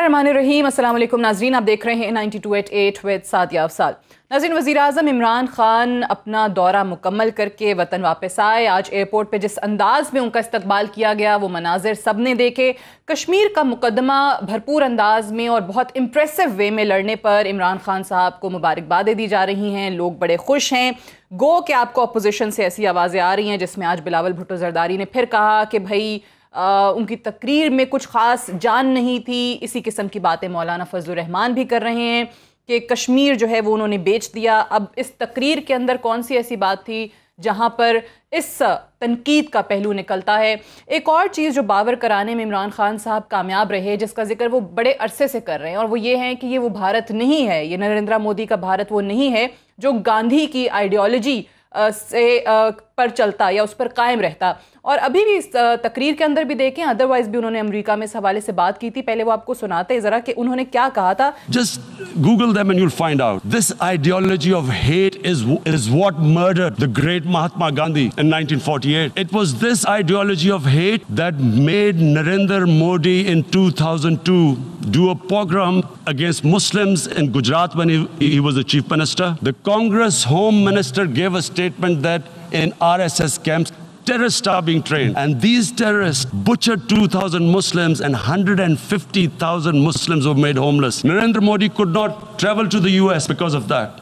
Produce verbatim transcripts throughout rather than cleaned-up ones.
बिस्मिल्लाहिर्रहमानिर्रहीम। अस्सलाम वालेकुम नाज़रीन, आप देख रहे हैं ninety two point eight with Sadia Afzal. नाज़रीन, वज़ीर आज़म इमरान खान अपना दौरा मुकम्मल करके वतन वापस आए। आज एयरपोर्ट पे जिस अंदाज में उनका इस्तकबाल किया गया वो मनाजिर सब ने देखे। कश्मीर का मुकदमा भरपूर अंदाज में और बहुत इम्प्रेसिव वे में लड़ने पर इमरान खान साहब को मुबारकबादें दी जा रही हैं। लोग बड़े खुश हैं। गो कि आपको अपोजिशन से ऐसी आवाज़ें आ रही हैं जिसमें आज बिलावल भुट्टो जरदारी ने फिर कहा कि भाई आ, उनकी तकरीर में कुछ ख़ास जान नहीं थी। इसी किस्म की बातें मौलाना फजलुर रहमान भी कर रहे हैं कि कश्मीर जो है वो उन्होंने बेच दिया। अब इस तकरीर के अंदर कौन सी ऐसी बात थी जहाँ पर इस तनकीद का पहलू निकलता है। एक और चीज़ जो बावर कराने में इमरान खान साहब कामयाब रहे, जिसका जिक्र वो बड़े अरसे से कर रहे हैं, और वो ये है कि ये वो भारत नहीं है, ये नरेंद्र मोदी का भारत वो नहीं है जो गांधी की आइडियोलॉजी से पर चलता या उस पर कायम रहता। और अभी भी इस तकरीर के अंदर भी देखें, अदरवाइज भी उन्होंने अमेरिका में इस हवाले से बात की थी। पहले वो आपको सुनाते हैं जरा कि उन्होंने क्या कहा था। Just Google them and you'll find out. This ideology of hate is is what murdered the great Mahatma Gandhi in nineteen forty-eight. It was this ideology of hate that made Narendra Modi in two thousand two do a pogrom against Muslims in Gujarat when he, he was the chief minister. The Congress Home Minister gave a statement that in R S S camps terrorists are being trained, and these terrorists butchered two thousand Muslims and one hundred fifty thousand Muslims were made homeless. Narendra Modi could not travel to the U S because of that.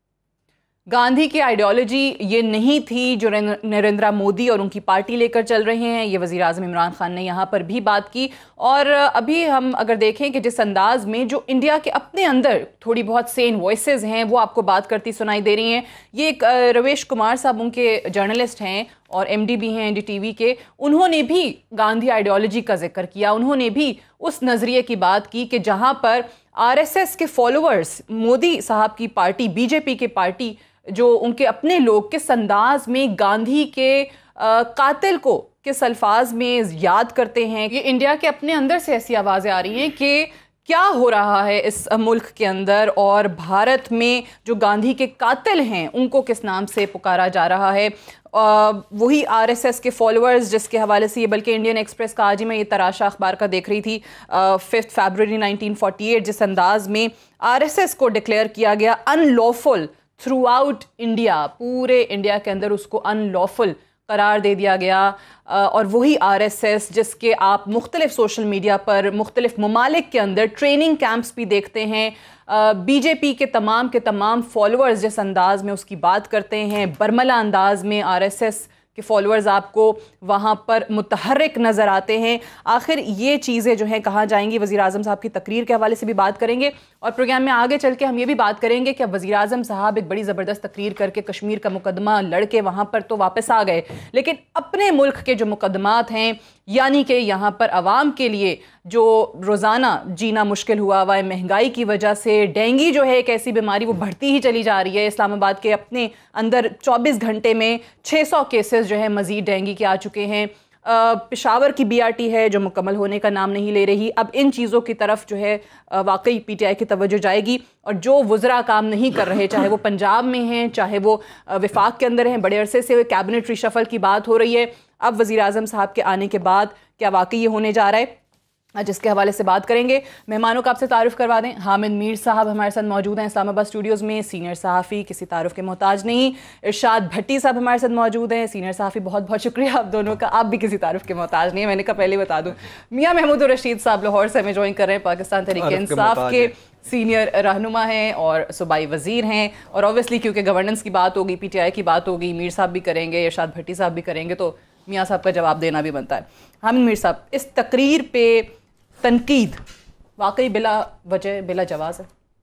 Gandhi की ideology ये नहीं थी जो नरेंद्र मोदी और उनकी party लेकर चल रहे हैं। ये वज़ीर आज़म इमरान खान ने यहाँ पर भी बात की। और अभी हम अगर देखें कि जिस अंदाज में जो इंडिया के अपने अंदर थोड़ी बहुत सेन वॉइसेस हैं वो आपको बात करती सुनाई दे रही हैं। ये एक रवेश कुमार साहब उनके जर्नलिस्ट हैं और एमडी भी हैं एनडीटीवी के, उन्होंने भी गांधी आइडियोलॉजी का जिक्र किया। उन्होंने भी उस नज़रिए की बात की कि जहाँ पर आरएसएस के फॉलोअर्स मोदी साहब की पार्टी, बीजेपी की पार्टी, जो उनके अपने लोग किस अंदाज में गांधी के आ, कातिल को किस अल्फाज में याद करते हैं। ये इंडिया के अपने अंदर से ऐसी आवाज़ें आ रही हैं कि क्या हो रहा है इस मुल्क के अंदर, और भारत में जो गांधी के कातिल हैं उनको किस नाम से पुकारा जा रहा है। आ, वही आरएसएस के फॉलोअर्स जिसके हवाले से ये, बल्कि इंडियन एक्सप्रेस का आज ही मैं ये तराशा अखबार का देख रही थी, fifth February nineteen forty eight, जिस अंदाज में आरएसएस को डिक्लेयर किया गया अनलॉफुल थ्रू आउट इंडिया, पूरे इंडिया के अंदर उसको अनलॉफुल करार दे दिया गया। और वही आरएसएस जिसके आप मुख्तलिफ सोशल मीडिया पर मुख्तलिफ ममालिक के अंदर ट्रेनिंग कैंप्स भी देखते हैं। बीजेपी के तमाम के तमाम फॉलोअर्स जिस अंदाज में उसकी बात करते हैं, बरमला अंदाज में आरएसएस के फॉलोअर्स आपको वहाँ पर मुतहर्रिक नज़र आते हैं। आखिर ये चीज़ें जो हैं कहाँ जाएंगी। वज़ीर आज़म साहब की तकरीर के हवाले से भी बात करेंगे और प्रोग्राम में आगे चल के हम ये भी बात करेंगे कि वज़ीर आज़म साहब एक बड़ी ज़बरदस्त तकरीर करके कश्मीर का मुकदमा लड़के वहाँ पर तो वापस आ गए, लेकिन अपने मुल्क के जो मुकदमात हैं, यानी कि यहाँ पर आवाम के लिए जो रोज़ाना जीना मुश्किल हुआ हुआ है महंगाई की वजह से, डेंगू जो है एक ऐसी बीमारी वो बढ़ती ही चली जा रही है। इस्लामाबाद के अपने अंदर चौबीस घंटे में छः सौ केसेस जो है मज़ीद डेंगू के आ चुके हैं। पेशावर की बीआरटी है जो मुकम्मल होने का नाम नहीं ले रही। अब इन चीज़ों की तरफ जो है वाकई पीटीआई की तवज्जो जाएगी, और जो वज़रा काम नहीं कर रहे, चाहे वो पंजाब में हैं चाहे वो विफाक के अंदर हैं, बड़े अरसे से कैबिनेट रिशफल की बात हो रही है। अब वज़ीर आज़म साहब के आने के बाद क्या वाकई ये होने जा रहा है, जिसके हवाले से बात करेंगे। मेहमानों का आपसे तारुफ करवा दें, हामिद मीर साहब हमारे साथ mौजूद हैं इस्लामाबाद स्टूडियोज़ में, सीनियर सहाफ़ी, किसी तारुफ के मोहताज नहीं। इरशाद भट्टी साहब हमारे साथ मौजूद हैं, सीनियर सहाफ़ी। बहुत बहुत शुक्रिया आप दोनों का, आप भी किसी तारुफ के मोहताज नहीं है, मैंने कहा पहले बता दूँ। मियाँ महमूद और रशीद साहब लाहौर से हमें ज्वाइन कर रहे हैं, पाकिस्तान तहरीक इंसाफ के सीनियर रहनुमा हैं और सूबाई वज़ीर हैं। और ऑब्वियसली क्योंकि गवर्नेंस की बात होगी, पीटीआई की बात होगी, मीर साहब भी करेंगे, इरशाद भट्टी साहब भी करेंगे, तो मियाँ साहब का जवाब देना भी बनता है। हामिद मीर साहब, इस तकरीर पे तनकीद वाकई बिला वजह बिला जवाज़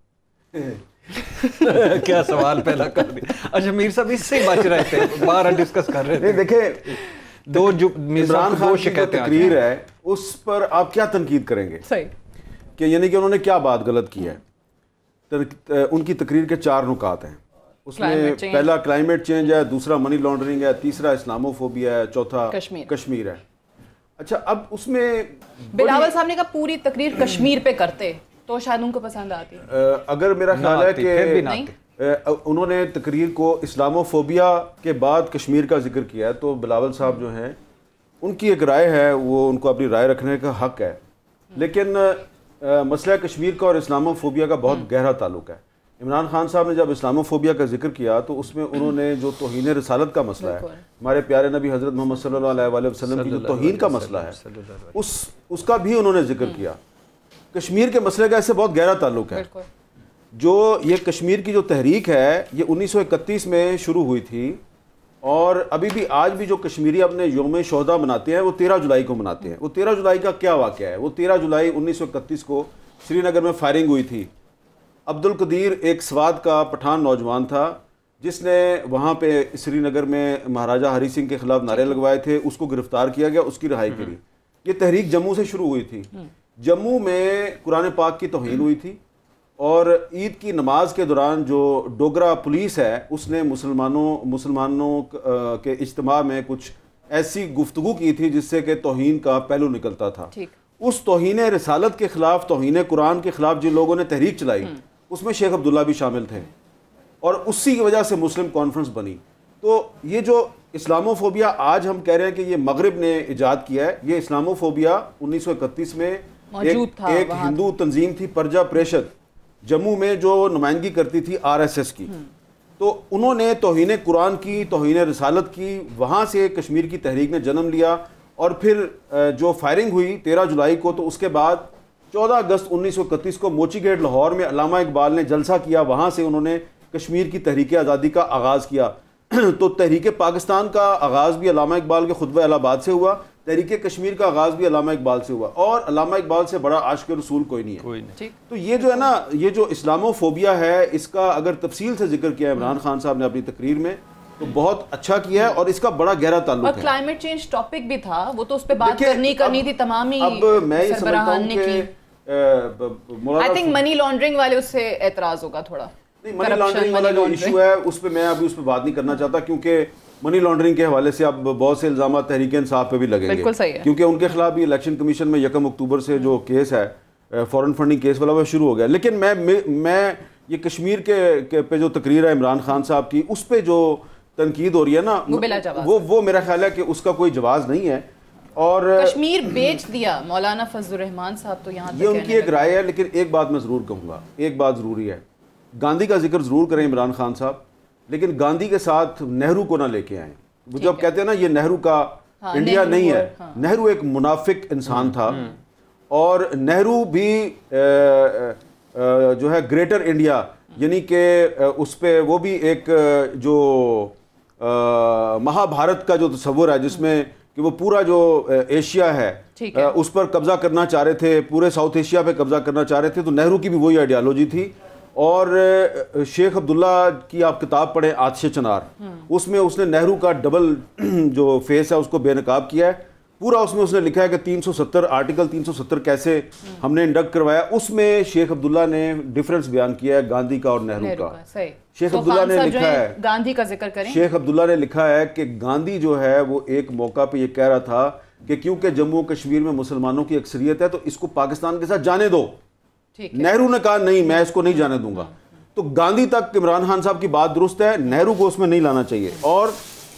है। क्या सवाल पहला कर दिया। अच्छा मीर साहब इससे बच रहे थे, बार डिस्कस कर रहे थे। देखें, दो जो इमरान खान की जो तकरीर है उस पर आप क्या तनकीद करेंगे? सही कि यानी कि उन्होंने क्या बात गलत की है। उनकी तकरीर के चार नुकात हैं। उसमें पहला क्लाइमेट चेंज है, दूसरा मनी लॉन्ड्रिंग है, तीसरा इस्लामोफोबिया है, चौथा कश्मीर कश्मीर है। अच्छा, अब उसमें बिलावल साहब ने कहा पूरी तकरीर कश्मीर पे करते तो शायद उनको पसंद आती। अगर मेरा ख्याल है कि उन्होंने तकरीर को इस्लामोफोबिया के बाद कश्मीर का जिक्र किया है, तो बिलावल साहब जो हैं उनकी एक राय है, वो उनको अपनी राय रखने का हक है। लेकिन मसला कश्मीर का और इस्लामोफोबिया का बहुत गहरा ताल्लुक है। इमरान खान साहब ने जब इस्लामोफोबिया का जिक्र किया तो उसमें उन्होंने जो तौहीन रिसालत का मसला है, हमारे प्यारे नबी हज़रत मोहम्मद सल्लल्लाहु अलैहि वसल्लम की जो तौहीन का मसला है, उस उसका भी उन्होंने जिक्र किया। कश्मीर के मसले का इससे बहुत गहरा ताल्लुक है। जो ये कश्मीर की जो तहरीक है ये उन्नीस सौ इकतीस में शुरू हुई थी और अभी भी आज भी जो कश्मीरी अपने योम शोहदा मनाते हैं वो तेरह जुलाई को मनाते हैं। वो तेरह जुलाई का क्या वाक़या है? वो तेरह जुलाई उन्नीस सौ इकतीस को श्रीनगर में फायरिंग हुई थी। अब्दुल कदीर एक स्वात का पठान नौजवान था जिसने वहाँ पे श्रीनगर में महाराजा हरी सिंह के खिलाफ नारे लगवाए थे, उसको गिरफ्तार किया गया, उसकी रिहाई करी। ये तहरीक जम्मू से शुरू हुई थी। जम्मू में कुरान पाक की तौहीन हुई थी और ईद की नमाज के दौरान जो डोगरा पुलिस है उसने मुसलमानों मुसलमानों के इज्तिमा में कुछ ऐसी गुफ्तगू की थी जिससे कि तौहीन का पहलू निकलता था। उस तौहीन रिसालत के खिलाफ, तौहीन कुरान के खिलाफ जिन लोगों ने तहरीक चलाई उसमें शेख अब्दुल्ला भी शामिल थे और उसी की वजह से मुस्लिम कॉन्फ्रेंस बनी। तो ये जो इस्लामोफोबिया आज हम कह रहे हैं कि ये मगरिब ने इजाद किया है, ये इस्लामोफोबिया उन्नीस सौ इकतीस में एक, एक हिंदू तंजीम थी परजा प्रेषद जम्मू में जो नुमाइंदगी करती थी आर एस एस की। तो उन्होंने तौहीन कुरान की, तौहीन रिसालत की, वहाँ से कश्मीर की तहरीक ने जन्म लिया और फिर जो फायरिंग हुई तेरह जुलाई को, तो उसके बाद चौदह अगस्त उन्नीस सौ इकतीस को मोची गेट लाहौर में अल्लामा इकबाल ने जलसा किया। वहाँ से उन्होंने कश्मीर की तहरीक आज़ादी का आगाज़ किया। तो तहरीक पाकिस्तान का आगाज़ भी अल्लामा इकबाल के खुतबे इलाहाबाद से हुआ, तहरीक कश्मीर का आगाज़ भी अल्लामा इकबाल से हुआ और अल्लामा इकबाल से बड़ा आशिक रसूल कोई नहीं है। कोई नहीं। तो ये जो है ना, ये जो इस्लामोफोबिया है इसका अगर तफसील से जिक्र किया इमरान खान साहब ने अपनी तकरीर में तो बहुत अच्छा किया है और इसका बड़ा गहरा ताल्लुक है। और क्लाइमेट चेंज टॉपिक भी था, वो तो उस पर बात करनी करनी थी तमाम ही। अब मैं ये समझता हूं कि आई थिंक मनी लॉन्ड्रिंग वाले उससे एतराज होगा थोड़ा। नहीं, मनी लॉन्ड्रिंग वाला जो इशू है उस पर मैं अभी उस पर बात नहीं करना चाहता क्योंकि मनी लॉन्ड्रिंग के हवाले से अब बहुत से इल्जाम तहरीक इंसाफ पे भी लगेंगे। बिल्कुल सही है। क्योंकि उनके खिलाफ भी इलेक्शन कमीशन में यकम अक्टूबर से जो केस है फॉरेन फंडिंग केस वाला वो शुरू हो गया। लेकिन मैं मैं ये कश्मीर के, के पे जो तकरीर है इमरान खान साहब की उस पर जो तनकीद हो रही है ना वो वो, वो मेरा ख्याल है कि उसका कोई जवाब नहीं है। और कश्मीर बेच दिया मौलाना फजलुर रहमान साहब तो यहाँ ये उनकी एक राय है। लेकिन एक बात मैं ज़रूर कहूँगा, एक बात ज़रूरी है, गांधी का जिक्र ज़रूर करें इमरान खान साहब, लेकिन गांधी के साथ नेहरू को ना लेके आए। वो जब कहते हैं ना ये नेहरू का हाँ, इंडिया नहीं है, हाँ। नेहरू एक मुनाफिक इंसान था और नेहरू भी आ, आ, जो है ग्रेटर इंडिया यानी कि उस पर वो भी एक जो महाभारत का जो तस्वुर है जिसमें कि वो पूरा जो एशिया है, है उस पर कब्जा करना चाह रहे थे, पूरे साउथ एशिया पे कब्जा करना चाह रहे थे। तो नेहरू की भी वही आइडियालॉजी थी। और शेख अब्दुल्ला की आप किताब पढ़ें आतिश चनार, उसमें उसने नेहरू का डबल जो फेस है उसको बेनकाब किया है। पूरा उसमें उसने लिखा है कि तीन सौ सत्तर आर्टिकल तीन सौ सत्तर कैसे हमने इंडक्ट करवाया, उसमें शेख अब्दुल्ला ने डिफरेंस बयान किया है गांधी का और नेहरू का, का। सही। शेख तो अब्दुल्ला ने लिखा है, गांधी का जिक्र करें, शेख अब्दुल्ला ने लिखा है कि गांधी जो है वो एक मौका पे ये कह रहा था कि क्योंकि जम्मू कश्मीर में मुसलमानों की अक्सरियत है तो इसको पाकिस्तान के साथ जाने दो। नेहरू ने कहा नहीं, मैं इसको नहीं जाने दूंगा। तो गांधी तक इमरान खान साहब की बात दुरुस्त है, नेहरू को उसमें नहीं लाना चाहिए। और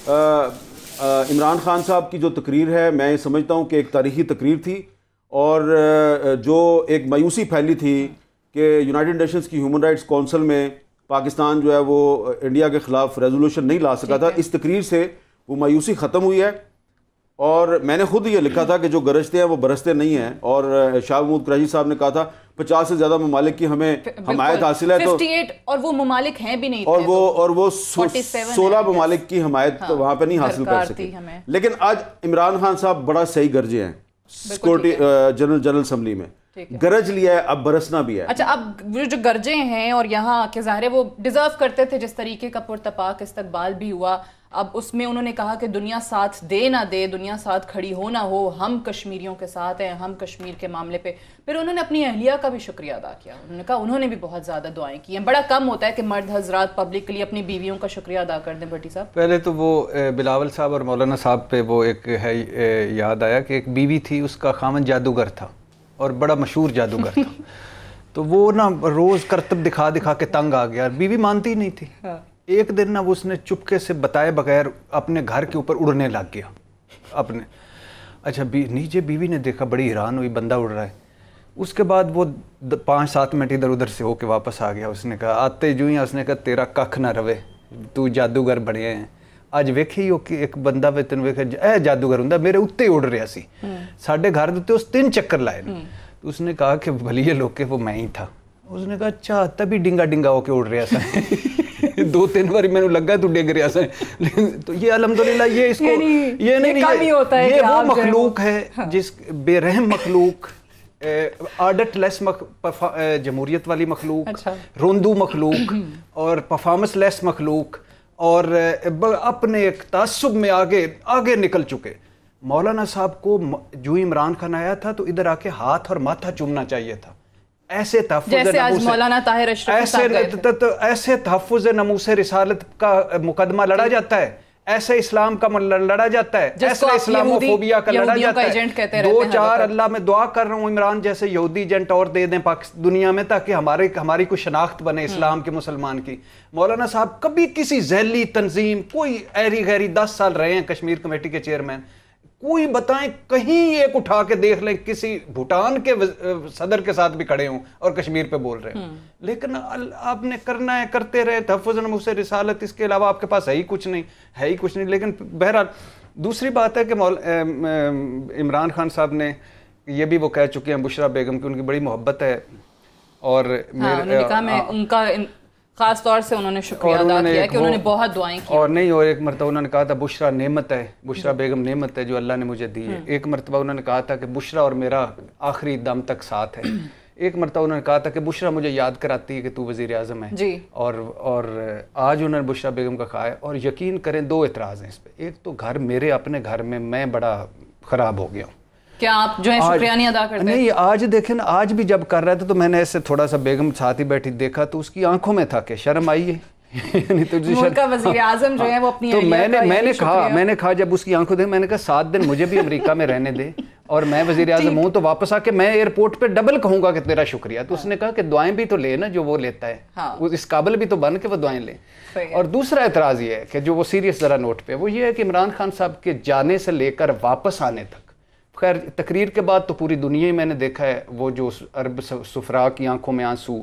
इमरान खान साहब की जो तकरीर है मैं समझता हूँ कि एक तारीखी तकरीर थी और जो एक मायूसी फैली थी कि यूनाइटेड नेशंस की ह्यूमन राइट्स काउंसिल में पाकिस्तान जो है वो इंडिया के ख़िलाफ़ रेजोल्यूशन नहीं ला सका था, इस तकरीर से वो मायूसी ख़त्म हुई है। और मैंने खुद ये लिखा था कि जो गरजते हैं वो बरसते नहीं हैं। और शाह महमूद कुरैशी साहब ने कहा था पचास से ज़्यादा ममालिक की हमें हमायत हासिल है, तो और वो ममालिक हैं भी नहीं और वो और वो सोलह ममालिक की हमायत हाँ, वहाँ पे नहीं हासिल कर सके। लेकिन आज इमरान खान साहब बड़ा सही गरजे हैं सिक्योरिटी जनरल जनरल असम्बली में, गरज लिया है, अब बरसना भी है। अच्छा, अब जो गरजे हैं और यहाँ के ज़ाहिर है वो डिजर्व करते थे जिस तरीके का पुरतपाक इस्तकबाल भी हुआ। अब उसमें उन्होंने कहा कि दुनिया साथ दे ना दे, दुनिया साथ खड़ी हो ना हो, हम कश्मीरियों के साथ हैं, हम कश्मीर के मामले पे। फिर उन्होंने अपनी अहलिया का भी शुक्रिया अदा किया। उन्होंने कहा उन्होंने भी बहुत ज़्यादा दुआएं की हैं। बड़ा कम होता है कि मर्द हजरात पब्लिकली अपनी बीवियों का शुक्रिया अदा कर दें। भट्टी साहब, पहले तो वो बिलावल साहब और मौलाना साहब पे वो एक है याद आया कि एक बीवी थी, उसका खामन जादूगर था और बड़ा मशहूर जादूगर था। तो वो ना रोज़ करतब दिखा दिखा के तंग आ गया, बीवी मानती ही नहीं थी। हाँ। एक दिन ना उसने चुपके से बताए बगैर अपने घर के ऊपर उड़ने लग गया अपने। अच्छा, बी, नीचे बीवी ने देखा, बड़ी हैरान हुई, बंदा उड़ रहा है। उसके बाद वो पाँच सात मिनट इधर उधर से होके वापस आ गया। उसने कहा आते जो ही उसने कहा तेरा कख ना रवे, तू जादूगर बने हैं। ਅੱਜ ਵੇਖੀ ਉਹ ਕਿ ਇੱਕ ਬੰਦਾ ਵੇ ਤੈਨੂੰ ਵੇਖ ਇਹ ਜਾਦੂਗਰ ਹੁੰਦਾ ਮੇਰੇ ਉੱਤੇ ਉੱਡ ਰਿਹਾ ਸੀ ਸਾਡੇ घर ਦੇ ਉੱਤੇ ਉਸ तीन चक्कर लाए ने। तो उसने कहा कि भलिए लोग के वो मैं ही था। उसने कहा अच्छा तभी डिंगा डिंगा होके उड़ रहा सा दो तीन बार मैंने लगा तू डिग रहा सा। तो ये अल्हम्दुलिल्लाह ये इसको ये नहीं ये, ये वो मखलूक है जिस बेरहम मखलूक, आदत लेस जमहूरियत वाली मखलूक, रोंदू मखलूक और परफॉर्मेंस लेस मखलूक और अपने एक तासुब में आगे आगे निकल चुके। मौलाना साहब को जो इमरान खान आया था तो इधर आके हाथ और माथा चूमना चाहिए था। ऐसे जैसे आज मौलाना ताहिर अशरफ ऐसे तो, तो ऐसे तहफ़्फ़ुज़ नमूसे रिसालत का मुकदमा लड़ा जाता है, ऐसे इस्लाम का लड़ा जाता है, ऐसे इस्लामोफोबिया का लड़ा जाता है। दो चार अल्लाह में दुआ कर रहा हूँ इमरान जैसे यहूदी एजेंट और दे दें पाकिस्तान दुनिया में ताकि हमारे हमारी कोई शनाख्त बने इस्लाम के मुसलमान की। मौलाना साहब कभी किसी जहली तंजीम कोई ऐरी गैरी दस साल रहे हैं कश्मीर कमेटी के चेयरमैन, कोई बताएं कहीं एक उठा के देख लें किसी भूटान के सदर के साथ भी खड़े हों और कश्मीर पे बोल रहे हैं। लेकिन आपने करना है करते रहे, तहफ़्फ़ुज़ नमूसे रिसालत, इसके अलावा आपके पास है ही कुछ नहीं है ही कुछ नहीं। लेकिन बहरहाल दूसरी बात है कि इमरान खान साहब ने ये भी वो कह चुके हैं बुशरा बेगम की उनकी बड़ी मोहब्बत है और हाँ, मेरे कहा मैं उनका खास तौर से उन्होंने शुक्रिया अदा किया कि उन्होंने बहुत दुआएं की। और नहीं और एक मरतबा उन्होंने कहा था बुशरा नेमत है, बुशरा बेगम नेमत है जो अल्लाह ने मुझे दी है। एक मरतबा उन्होंने कहा था कि बुशरा और मेरा आखिरी दम तक साथ है। एक मरतबा उन्होंने कहा था कि बुशरा मुझे याद कराती है कि तू वज़ीर आज़म है जी। और और आज उन्होंने बुशरा बेगम का कहा है और यकीन करें दो एतराज़ हैं इस पर। एक तो घर मेरे अपने घर में मैं बड़ा ख़राब हो गया हूँ, क्या आप जो है शुक्रिया नहीं अदा करते? नहीं आज देखें ना, आज भी जब कर रहे थे तो मैंने ऐसे थोड़ा सा बेगम साथ ही बैठी देखा तो उसकी आंखों में था कि शर्म आई है नहीं तो उनका वज़ीर आज़म जो है वो अपनी तो मैंने मैंने कहा मैंने कहा जब उसकी आंखों देख मैंने कहा सात दिन मुझे भी अमेरिका में रहने दे और मैं वज़ीर आज़म हूँ तो वापस आके मैं एयरपोर्ट पे डबल कहूंगा कि तेरा शुक्रिया। तो उसने कहा कि दुआएं भी तो ले ना जो वो लेता है, हाँ। इस काबिल भी तो बन के वो दुआएं ले। और दूसरा एतराज़ ये है कि जो वो सीरियस ज़रा नोट पे वो ये है कि इमरान खान साहब के जाने से लेकर वापस आने तक, खैर तकरीर के बाद तो पूरी दुनिया ही मैंने देखा है वो जो अरब सुफरा की आंखों में आंसू,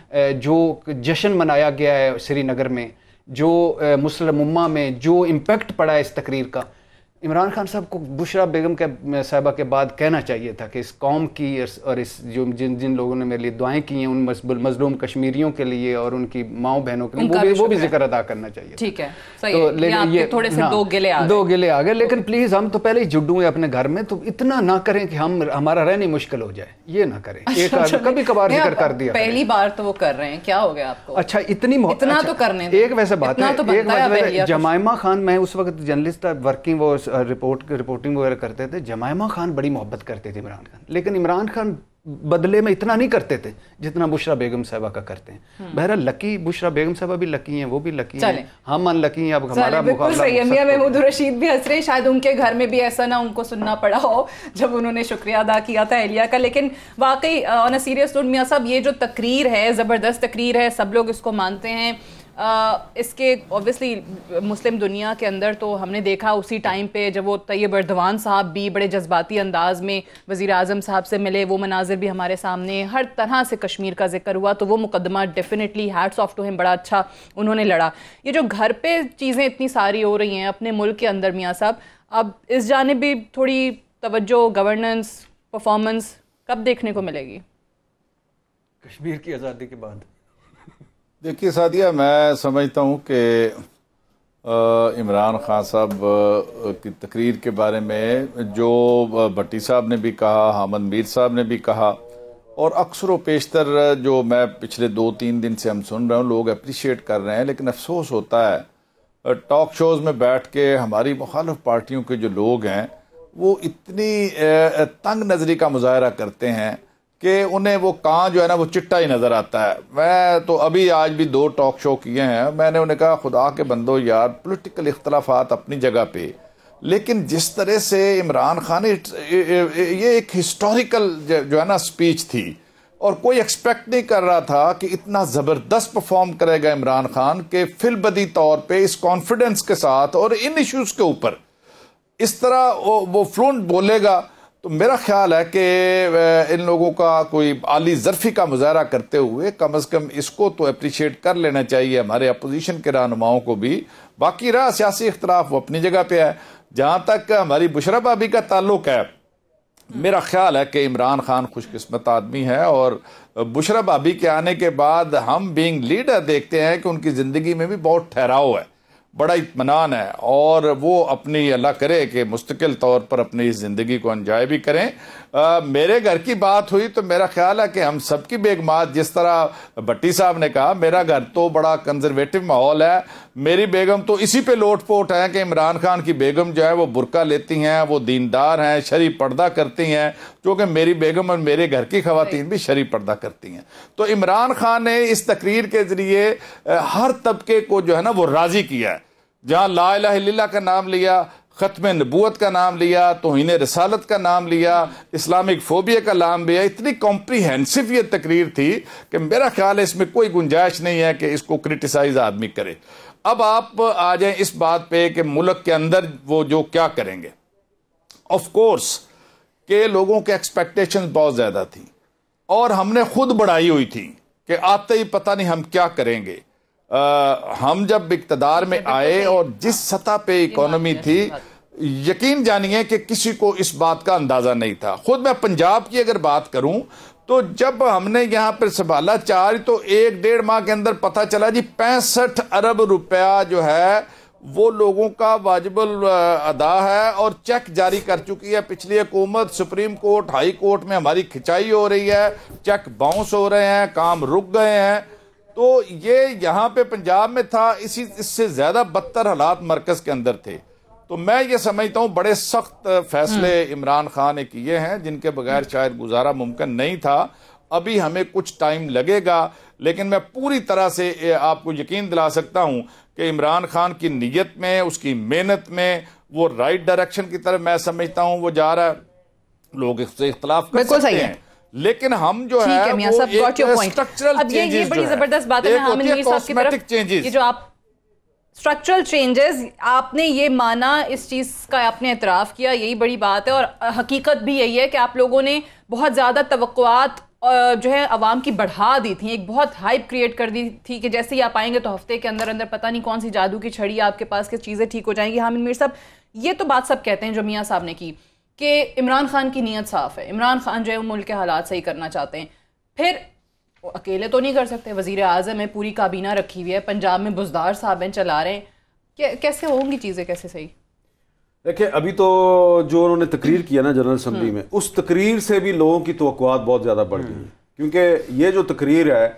जो जश्न मनाया गया है श्रीनगर में, जो मुस्लिम उम्मा में जो इम्पैक्ट पड़ा है इस तकरीर का, इमरान खान साहब को बुशरा बेगम के साहिबा के बाद कहना चाहिए था कि इस कौम की और इस जो जिन जिन लोगों ने मेरे लिए दुआएं की हैं उन मजलूम कश्मीरियों के लिए और उनकी माओ बहनों के लिए वो भी वो भी जिक्र अदा करना चाहिए। ठीक है, सही तो है। ये, ये थोड़े से हाँ, दो गिले आ गए दो गिले आ गए लेकिन प्लीज हम तो पहले ही जुड्डू हैं अपने घर में, तो इतना ना करें कि हम हमारा रहना मुश्किल हो जाए, ये ना करें। एक कभी कभार जिक्र कर दिया, पहली बार तो वो कर रहे हैं, क्या हो गया आपको? अच्छा इतनी इतना तो करने एक वैसे बात है, जमायमा खान, मैं उस वक्त जर्नलिस्ट था, वर्किंग वो रिपोर्ट रिपोर्टिंग वगैरह करते थे, जमायमा खान बड़ी मोहब्बत करते थे इमरान खान, लेकिन इमरान खान बदले में इतना नहीं करते थे जितना बुशरा बेगम साहबा का करते हैं। बहरहाल लकी बुशरा बेगम साहबा भी लकी हैं, वो भी लकी हैं, हम अनलकी हैं। अब हमारा मुकाबला सही है। मियां महमूद रशीद भी हंस रहे, शायद उनके घर में भी ऐसा ना उनको सुनना पड़ा हो जब उन्होंने शुक्रिया अदा किया था एलिया का। लेकिन वाकई ऑन अ सीरियस नोट मियां साहब, ये जो तकरीर है ज़बरदस्त तकरीर है, सब लोग इसको मानते हैं। Uh, इसके ऑब्वियसली मुस्लिम दुनिया के अंदर तो हमने देखा उसी टाइम पे जब वो तैयब अर्दवान साहब भी बड़े जज्बाती अंदाज में वज़ीर आज़म साहब से मिले, वो मनाजिर भी हमारे सामने, हर तरह से कश्मीर का जिक्र हुआ, तो वो मुकदमा definitely hats off to him, बड़ा अच्छा उन्होंने लड़ा। ये जो घर पे चीज़ें इतनी सारी हो रही हैं अपने मुल्क के अंदर मियाँ साहब, अब इस जानिब भी थोड़ी तवज्जो, गवर्नेंस, परफॉर्मेंस कब देखने को मिलेगी? कश्मीर की आज़ादी के बाद। देखिए सादिया, मैं समझता हूँ कि इमरान खान साहब की तकरीर के बारे में जो भट्टी साहब ने भी कहा, हामिद मीर साहब ने भी कहा, और अक्सर व पेशतर जो मैं पिछले दो तीन दिन से हम सुन रहे हैं, लोग अप्रिशिएट कर रहे हैं। लेकिन अफसोस होता है टॉक शोज़ में बैठ के हमारी मुखालिफ पार्टियों के जो लोग हैं वो इतनी तंग नज़री का मुजाहरा करते हैं कि उन्हें वो कां जो है ना वो चिट्टा ही नज़र आता है। मैं तो अभी आज भी दो टॉक शो किए हैं, मैंने उन्हें कहा खुदा के बंदो यार, पॉलिटिकल इख्तलाफात अपनी जगह पे, लेकिन जिस तरह से इमरान खान, ये एक हिस्टोरिकल जो है ना स्पीच थी और कोई एक्सपेक्ट नहीं कर रहा था कि इतना ज़बरदस्त परफॉर्म करेगा इमरान खान के फिलबदी तौर पे, इस कॉन्फिडेंस के साथ और इन इश्यूज़ के ऊपर इस तरह वो, वो फ्लुएंट बोलेगा। तो मेरा ख्याल है कि इन लोगों का कोई आली ज़र्फ़ी का मुजाहरा करते हुए कम अज़ कम इसको तो अप्रिशिएट कर लेना चाहिए हमारे अपोजिशन के रहनुमाओं को भी। बाकी रहा सियासी इख्तलाफ वो अपनी जगह पे है। जहाँ तक हमारी बुशरा भाभी का ताल्लुक है, मेरा ख्याल है कि इमरान खान खुशकिस्मत आदमी है और बुशरा भाभी के आने के बाद हम बीइंग लीडर देखते हैं कि उनकी ज़िंदगी में भी बहुत ठहराव है, बड़ा इत्मीनान है और वो अपनी अल्लाह करे कि मुस्तकिल तौर पर अपनी इस ज़िंदगी को एंजॉय भी करें। आ, मेरे घर की बात हुई तो मेरा ख्याल है कि हम सबकी बेगमात, जिस तरह भट्टी साहब ने कहा, मेरा घर तो बड़ा कंजर्वेटिव माहौल है। मेरी बेगम तो इसी पे लोट पोट है कि इमरान खान की बेगम जो है वो बुरका लेती हैं, वो दीनदार हैं, शरी पर्दा करती हैं, क्योंकि मेरी बेगम और मेरे घर की खवातीन भी शरी पर्दा करती हैं। तो इमरान खान ने इस तकरीर के ज़रिए हर तबके को जो है ना वो राज़ी किया है। जहाँ ला इलाहा इल्लल्लाह का नाम लिया, ख़त्म नबूवत का नाम लिया, तौहीन रिसालत का नाम लिया, इस्लामिक फोबिया का नाम लिया, इतनी कॉम्प्रीहेंसिव ये तकरीर थी कि मेरा ख्याल है इसमें कोई गुंजाइश नहीं है कि इसको क्रिटिसाइज आदमी करे। अब आप आ जाएं इस बात पे कि मुल्क के अंदर वो जो क्या करेंगे। ऑफ कोर्स के लोगों के एक्सपेक्टेशंस बहुत ज़्यादा थी और हमने खुद बढ़ाई हुई थी कि आते ही पता नहीं हम क्या करेंगे। आ, हम जब इक़्तिदार में आए और जिस सतह पे इकोनॉमी थी, यकीन जानिए कि किसी को इस बात का अंदाज़ा नहीं था। खुद मैं पंजाब की अगर बात करूं तो जब हमने यहाँ पर संभाला चार्ज तो एक डेढ़ माह के अंदर पता चला जी पैंसठ अरब रुपया जो है वो लोगों का वाजिबुल अदा है और चेक जारी कर चुकी है पिछली हुकूमत। सुप्रीम कोर्ट, हाई कोर्ट में हमारी खिंचाई हो रही है, चेक बाउंस हो रहे हैं, काम रुक गए हैं। तो ये यहाँ पे पंजाब में था, इसी इससे ज़्यादा बदतर हालात मरकज़ के अंदर थे। तो मैं ये समझता हूँ बड़े सख्त फैसले इमरान खान ने किए हैं जिनके बगैर शायद गुजारा मुमकिन नहीं था। अभी हमें कुछ टाइम लगेगा, लेकिन मैं पूरी तरह से आपको यकीन दिला सकता हूँ कि इमरान खान की नीयत में, उसकी मेहनत में वो राइट डायरेक्शन की तरफ मैं समझता हूँ वो जा रहा है। लोग इससे इख्तलाफ कर सकते हैं, लेकिन हम जो है वो एक स्ट्रक्चरल अब ये ये बड़ी जबरदस्त बात है हामिद मीर साहब की तरफ, ये जो आप स्ट्रक्चरल चेंजेस आपने ये माना, इस चीज़ का आपने एतराफ़ किया, यही बड़ी बात है। और हकीकत भी यही है कि आप लोगों ने बहुत ज़्यादा तवक्कुआत जो है अवाम की बढ़ा दी थी, एक बहुत हाइप क्रिएट कर दी थी कि जैसे ही आप आएंगे तो हफ्ते के अंदर अंदर पता नहीं कौन सी जादू की छड़ी आपके पास कि चीज़ें ठीक हो जाएंगी। हामिद मीर साहब, ये तो बात सब कहते हैं जो मियाँ साहब ने की कि इमरान खान की नीयत साफ़ है, इमरान खान जो है वो मुल्क के हालात सही करना चाहते हैं। फिर वो अकेले तो नहीं कर सकते, वज़ीर आज़म है, पूरी काबीना रखी हुई है, पंजाब में बुज़दार साहब हैं, चला रहे हैं, कैसे होंगी चीज़ें, कैसे सही? देखिए, अभी तो जो उन्होंने तकरीर किया ना जनरल असम्बली में, उस तकरीर से भी लोगों की तवक्कुआत बहुत ज़्यादा बढ़ गई है। क्योंकि ये जो तकरीर है,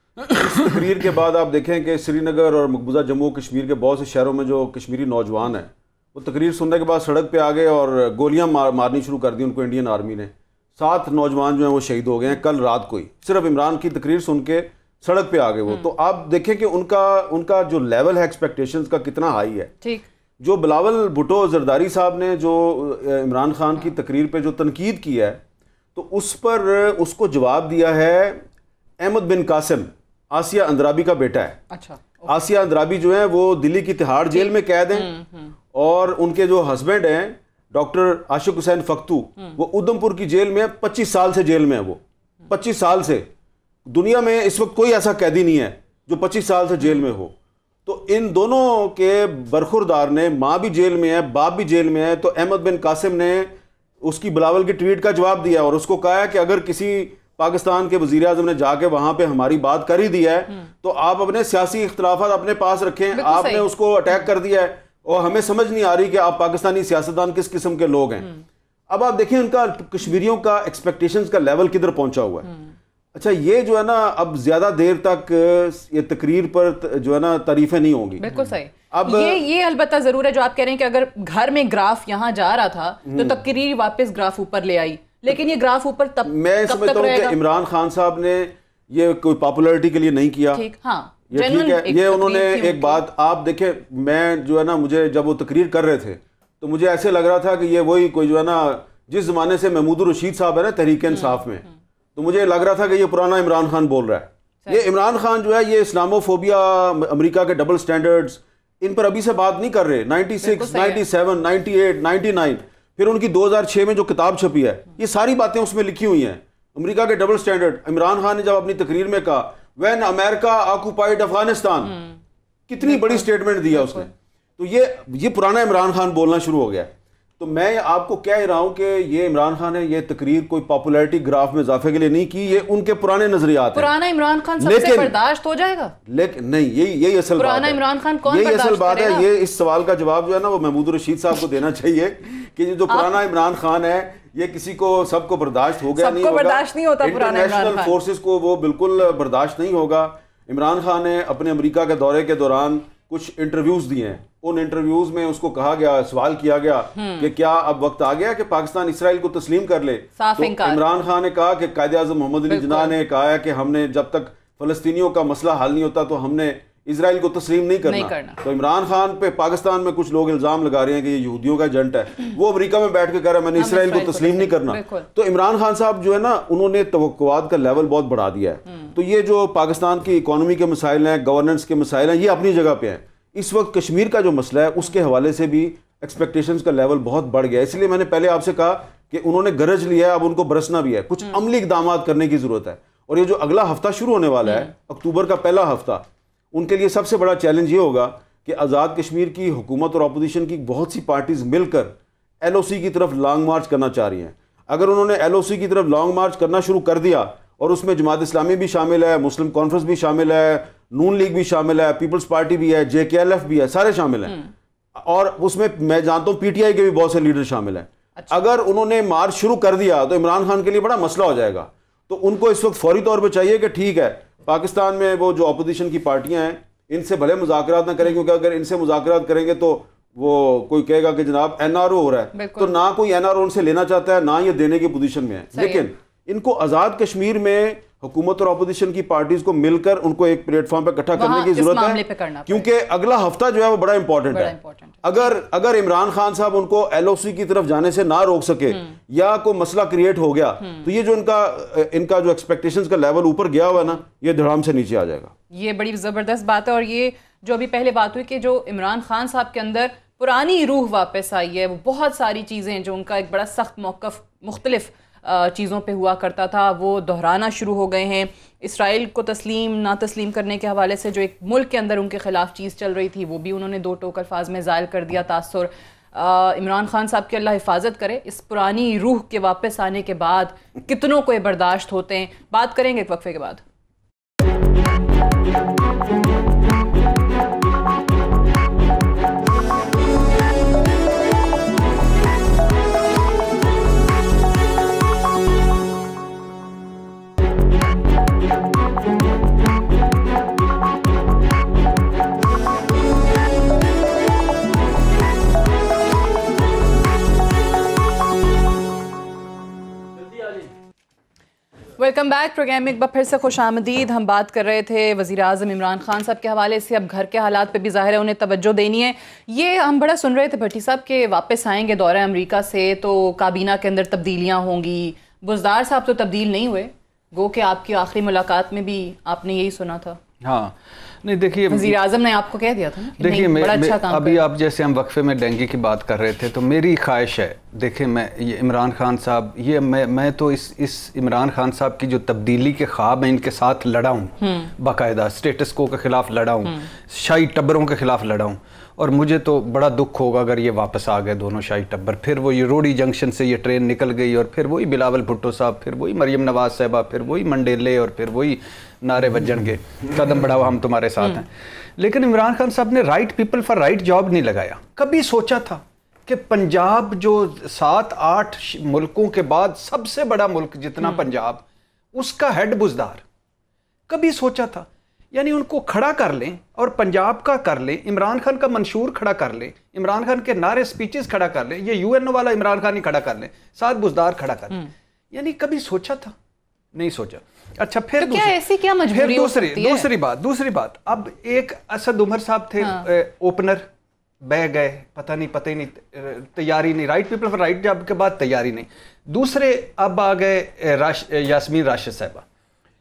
इस तकरीर के बाद आप देखें कि श्रीनगर और मकबूजा जम्मू कश्मीर के बहुत से शहरों में जो कश्मीरी नौजवान हैं वो तकरीर सुनने के बाद सड़क पे आ गए और गोलियां मार मारनी शुरू कर दी उनको इंडियन आर्मी ने। सात नौजवान जो हैं वो शहीद हो गए हैं कल रात को ही, सिर्फ इमरान की तकरीर सुन के सड़क पे आ गए वो। तो आप देखें कि उनका उनका जो लेवल है एक्सपेक्टेशंस का कितना हाई है। ठीक, जो बिलावल भुट्टो जरदारी साहब ने जो इमरान खान की तकरीर पे जो तनकीद की है, तो उस पर उसको जवाब दिया है अहमद बिन कासिम, आसिया अंद्राबी का बेटा है। अच्छा, आसिया अंद्राबी जो है वो दिल्ली की तिहाड़ जेल में कैद हैं और उनके जो हस्बैंड हैं डॉक्टर आशिक हुसैन फख्तू, वो उधमपुर की जेल में पच्चीस साल से जेल में है। वो पच्चीस साल से, दुनिया में इस वक्त कोई ऐसा कैदी नहीं है जो पच्चीस साल से जेल में हो। तो इन दोनों के बरखुरदार ने, माँ भी जेल में है, बाप भी जेल में है, तो अहमद बिन कासिम ने उसकी बिलावल की ट्वीट का जवाब दिया और उसको कहा है कि अगर किसी पाकिस्तान के वजीर आज़म ने जाके वहां पे हमारी बात कर ही दिया है तो आप अपने सियासी इख्तलाफात अपने पास रखें। आपने उसको अटैक कर दिया है और हमें समझ नहीं आ रही कि आप पाकिस्तानी सियासतदान किस किस्म के लोग हैं। अब आप देखिए उनका कश्मीरियों का एक्सपेक्टेशंस का लेवल किधर पहुंचा हुआ है। अच्छा, ये जो है ना अब ज्यादा देर तक ये तकरीर पर जो है ना तारीफें नहीं होंगी। बिल्कुल सही। अब ये ये अलबत्ता जरूर है जो आप कह रहे हैं कि अगर घर में ग्राफ यहाँ जा रहा था तो तकरीर वापस ग्राफ ऊपर ले आई, लेकिन ये ग्राफ ऊपर तब मैं समझता हूँ कि इमरान खान साहब ने ये कोई पॉपुलैरिटी के लिए नहीं किया। ठीक, हाँ, ये ठीक है। ये उन्होंने एक बात आप देखे, मैं जो है ना मुझे जब वो तकरीर कर रहे थे तो मुझे ऐसे लग रहा था कि ये वही कोई जो है ना जिस जमाने से महमूद रशीद साहब है ना तहरीक इंसाफ में, तो मुझे लग रहा था कि ये पुराना इमरान खान बोल रहा है। ये इमरान खान जो है ये इस्लामोफोबिया, अमेरिका के डबल स्टैंडर्ड्स, इन पर अभी से बात नहीं कर रहे। Ninety six, ninety seven, ninety eight, ninety nine, फिर उनकी दो हज़ार छह में जो किताब छपी है, ये सारी बातें उसमें लिखी हुई हैं। अमेरिका के डबल स्टैंडर्ड, इमरान खान ने जब अपनी तकरीर में कहा व्हेन अमेरिका ऑक्युपाइड अफगानिस्तान, कितनी बड़ी स्टेटमेंट दिया उसने। तो ये ये पुराना इमरान खान बोलना शुरू हो गया। तो मैं आपको कह रहा हूं कि ये इमरान खान है, ये तकरीर कोई पॉपुलैरिटी ग्राफ में इजाफे के लिए नहीं की, ये उनके पुराने नजरियात हैं। पुराना इमरान खान सबसे बर्दाश्त हो जाएगा, लेकिन नहीं, यही यही असल बात है। पुराना इमरान खान कौन यही असल बात करेगा? है। ये इस सवाल का जवाब जो है ना वो महमूद रशीद साहब को देना चाहिए कि जो पुराना इमरान खान है ये किसी को सबको बर्दाश्त हो गया नहीं होगा, बर्दाश्त नहीं होता पुराना इंटरनेशनल फोर्सेस को वो बिल्कुल बर्दाश्त नहीं होगा। इमरान खान ने अपने अमेरिका के दौरे के दौरान कुछ इंटरव्यूज दिए हैं, उन इंटरव्यूज में उसको कहा गया, सवाल किया गया कि क्या अब वक्त आ गया कि पाकिस्तान इसराइल को तस्लीम कर ले। तो इमरान खान ने कहा कि कायदे आज़म मोहम्मद अली जिन्ना ने कहा है कि हमने जब तक फलस्तीनियों का मसला हल नहीं होता तो हमने इसराइल को तस्लीम नहीं करना, नहीं करना। तो इमरान खान पे पाकिस्तान में कुछ लोग इल्जाम लगा रहे हैं कि ये यहूदियों का एजेंट है, वो अमेरिका में बैठ के कह रहा है मैंने इसराइल को तस्लीम नहीं करना। तो इमरान खान साहब जो है ना, उन्होंने तवक्कुआत का लेवल बहुत बढ़ा दिया है। तो ये जो पाकिस्तान की इकोनॉमी के मसाइल हैं, गवर्नेंस के मसाइल हैं, ये अपनी जगह पे हैं। इस वक्त कश्मीर का जो मसला है उसके हवाले से भी एक्सपेक्टेशंस का लेवल बहुत बढ़ गया। इसलिए मैंने पहले आपसे कहा कि उन्होंने गरज लिया है, अब उनको बरसना भी है, कुछ अमली इक़दाम करने की जरूरत है। और ये जो अगला हफ्ता शुरू होने वाला है, अक्टूबर का पहला हफ्ता, उनके लिए सबसे बड़ा चैलेंज ये होगा कि आज़ाद कश्मीर की हुकूमत और अपोजिशन की बहुत सी पार्टीज मिलकर एल ओ सी की तरफ लॉन्ग मार्च करना चाह रही हैं। अगर उन्होंने एल ओ सी की तरफ लॉन्ग मार्च करना शुरू कर दिया और उसमें जमात इस्लामी भी शामिल है, मुस्लिम कॉन्फ्रेंस भी शामिल है, नून लीग भी शामिल है, पीपल्स पार्टी भी है, जे के एल एफ भी है, सारे शामिल हैं, और उसमें मैं जानता हूं पी टी आई के भी बहुत से लीडर शामिल हैं। अच्छा। अगर उन्होंने मार्च शुरू कर दिया तो इमरान खान के लिए बड़ा मसला हो जाएगा। तो उनको इस वक्त फौरी तौर पर चाहिए कि ठीक है, पाकिस्तान में वो जो अपोजिशन की पार्टियां हैं इनसे भले मुज़ाकरात ना करें, क्योंकि अगर इनसे मुज़ाकरात करेंगे तो वो कोई कहेगा कि जनाब एन आर ओ हो रहा है, तो ना कोई एन आर ओ उनसे लेना चाहता है, ना ये देने की पोजीशन में है। लेकिन इनको आज़ाद कश्मीर में हुकूमत और अपोजिशन की पार्टीज को मिलकर उनको एक प्लेटफॉर्म पर इकट्ठा करने की जरूरत है, क्योंकि अगला हफ्ता जो है वो बड़ा इंपॉर्टेंट है। अगर अगर इमरान खान साहब उनको एल ओ सी की तरफ जाने से ना रोक सके या कोई मसला क्रिएट हो गया तो ये जो इनका इनका जो एक्सपेक्टेशंस का लेवल ऊपर गया हुआ है ना, ये धड़ाम से नीचे आ जाएगा। ये बड़ी ज़बरदस्त बात है। और ये जो अभी पहले बात हुई कि जो इमरान खान साहब के अंदर पुरानी रूह वापस आई है, वो बहुत सारी चीज़ें जो उनका एक बड़ा सख्त मौक़िफ़ मुख्तलिफ चीज़ों पे हुआ करता था वो दोहराना शुरू हो गए हैं। इसराइल को तस्लीम ना तस्लीम करने के हवाले से जो एक मुल्क के अंदर उनके ख़िलाफ़ चीज़ चल रही थी वो भी उन्होंने दो टोक अल्फाज में ज़ायल कर दिया। तासुर इमरान खान साहब की अल्लाह हिफाजत करे, इस पुरानी रूह के वापस आने के बाद कितनों को ये बर्दाश्त होते हैं। बात करेंगे एक वक्फे के बाद। Welcome back. प्रोग्राम में एक बार फिर से खुश आमदीद। हम बात कर रहे थे वज़ीर आज़म इमरान खान साहब के हवाले से। अब घर के हालात पे भी ज़ाहिर है उन्हें तवज्जो देनी है। ये हम बड़ा सुन रहे थे भट्टी साहब के वापस आएंगे दौरे अमेरिका से तो काबीना के अंदर तब्दीलियाँ होंगी। बुज़दार साहब तो तब्दील नहीं हुए, गो कि आपकी आखिरी मुलाकात में भी आपने यही सुना था। हाँ नहीं देखिए, वज़ीर आज़म ने आपको कह दिया था ना, देखिए मैं, बड़ा अच्छा मैं काम अभी आप जैसे हम वक्फे में डेंगू की बात कर रहे थे तो मेरी ख्वाहिश है, देखिए मैं ये इमरान खान साहब ये मैं मैं तो इस इस इमरान खान साहब की जो तब्दीली के ख्वाब हैं इनके साथ लड़ा हूँ, बाकायदा स्टेटस को के ख़िलाफ़ लड़ा हूँ, शाही टब्बरों के ख़िलाफ़ लड़ा हूँ। और मुझे तो बड़ा दुख होगा अगर ये वापस आ गए दोनों शाही टब्बर, फिर वो ये रोडी जंक्शन से ये ट्रेन निकल गई और फिर वही बिलावल भुट्टो साहब, फिर वही मरियम नवाज साहबा, फिर वही मंडेले और फिर वही नारे बज्जन के कदम बढ़ाओ हम तुम्हारे साथ हैं। लेकिन इमरान खान साहब ने right people for right job नहीं लगाया। कभी सोचा था कि पंजाब जो सात आठ मुल्कों के बाद सबसे बड़ा मुल्क जितना पंजाब, उसका हेड बुज़दार, कभी सोचा था? यानी उनको खड़ा कर लें और पंजाब का कर लें, इमरान खान का मंशूर खड़ा कर लें, इमरान खान के नारे स्पीचेस खड़ा कर लें, ये यूएनओ वाला इमरान खान ही खड़ा कर लें, साथ बुज़दार खड़ा कर लें। यानी कभी सोचा था? नहीं सोचा। अच्छा फिर तो क्या ऐसी क्या मजबूरी फिर दूसरी हो दूसरी बात दूसरी बात अब एक असद उमर साहब थे, हाँ। ओपनर बह गए, पता नहीं पता ही नहीं, तैयारी नहीं, right people for right job के बाद तैयारी नहीं। दूसरे अब आ गए राश, यास्मीन राशिद साहबा।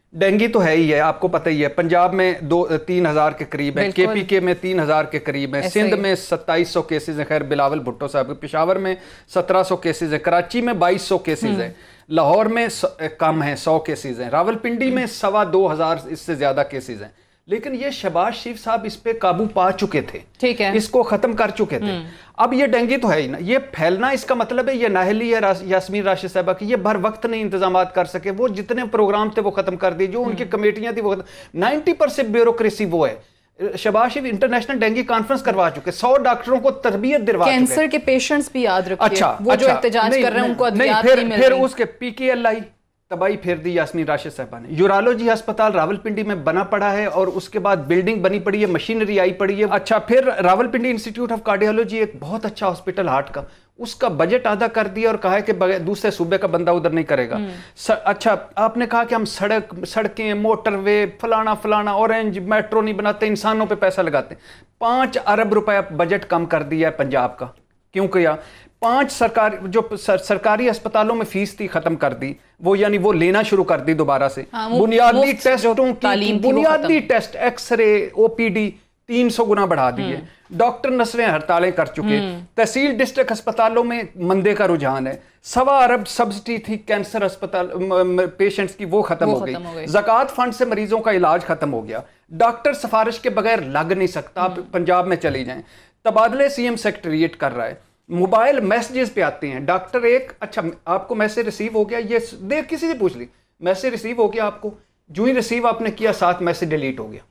डेंगू तो है ही है, आपको पता ही है। पंजाब में दो तीन हजार के करीब है, केपी के में तीन हजार के करीब है, सिंध में सत्ताईस सौ केसेज है, खैर बिलावल भुट्टो साहब, पेशावर में सत्रह सौ केसेज है, कराची में बाईस सौ केसेज है, लाहौर में कम है, सौ केसेज हैं, रावलपिंडी में सवा दो हजार इससे ज्यादा केसेज हैं। लेकिन ये शहबाज शरीफ साहब इस पे काबू पा चुके थे, ठीक है, इसको खत्म कर चुके थे। अब ये डेंगू तो है ही ना, ये फैलना, इसका मतलब है ये नाहली है यास्मीन राशिद साहबा की, ये भर वक्त नहीं इंतजाम कर सके, वो जितने प्रोग्राम थे वो खत्म कर दिए, जो उनकी कमेटियां थी वो नाइन्टी परसेंट ब्यूरोक्रेसी वो है। Shahbaz Sharif international dengue conference करवा चुके, सौ डॉक्टरों को तरबियत दिलवा चुके, कैंसर के पेशेंट्स भी याद रखिए, अच्छा, वो अच्छा, जो एहतजाज कर रहे हैं उनको अद्वियात नहीं मिल रही। फिर उसके पीकेएलआई तबाही फेर दी यास्मीन राशिद साहबा ने। यूरोलॉजी अस्पताल रावलपिंडी में बना पड़ा है और उसके बाद बिल्डिंग बनी पड़ी है, मशीनरी आई पड़ी है। अच्छा, फिर रावलपिंडी इंस्टीट्यूट ऑफ कार्डियोलॉजी एक बहुत अच्छा हॉस्पिटल हार्ट का, उसका बजट आधा कर दिया और कहा है कि दूसरे सूबे का बंदा उधर नहीं करेगा। अच्छा, आपने कहा कि हम सड़क सड़कें मोटरवे फलाना फलाना ऑरेंज मेट्रो नहीं बनाते, इंसानों पे पैसा लगाते। पांच अरब रुपया बजट कम कर दिया है पंजाब का। क्यों किया? पांच सरकार जो सर, सरकारी अस्पतालों में फीस थी खत्म कर दी, वो यानी वो लेना शुरू कर दी दोबारा से। हाँ, बुनियादी टेस्टों की बुनियादी टेस्ट एक्सरे ओपीडी तीन सौ गुना बढ़ा दिए। डॉक्टर नस्लें हड़तालें कर चुके। तहसील डिस्ट्रिक्ट अस्पतालों में मंदे का रुझान है। सवा अरब सब्सिडी थी कैंसर अस्पताल पेशेंट्स की, वो खत्म हो गई। ज़कात फंड से मरीजों का इलाज खत्म हो गया। डॉक्टर सिफारिश के बगैर लग नहीं सकता। आप पंजाब में चले जाएं, तबादले सीएम सेक्रेटरिएट कर रहा है, मोबाइल मैसेजेस पे आते हैं। डॉक्टर एक, अच्छा आपको मैसेज रिसीव हो गया, ये देख किसी से पूछ ली, मैसेज रिसीव हो गया आपको, जो ही रिसीव आपने किया साथ मैसेज डिलीट हो गया।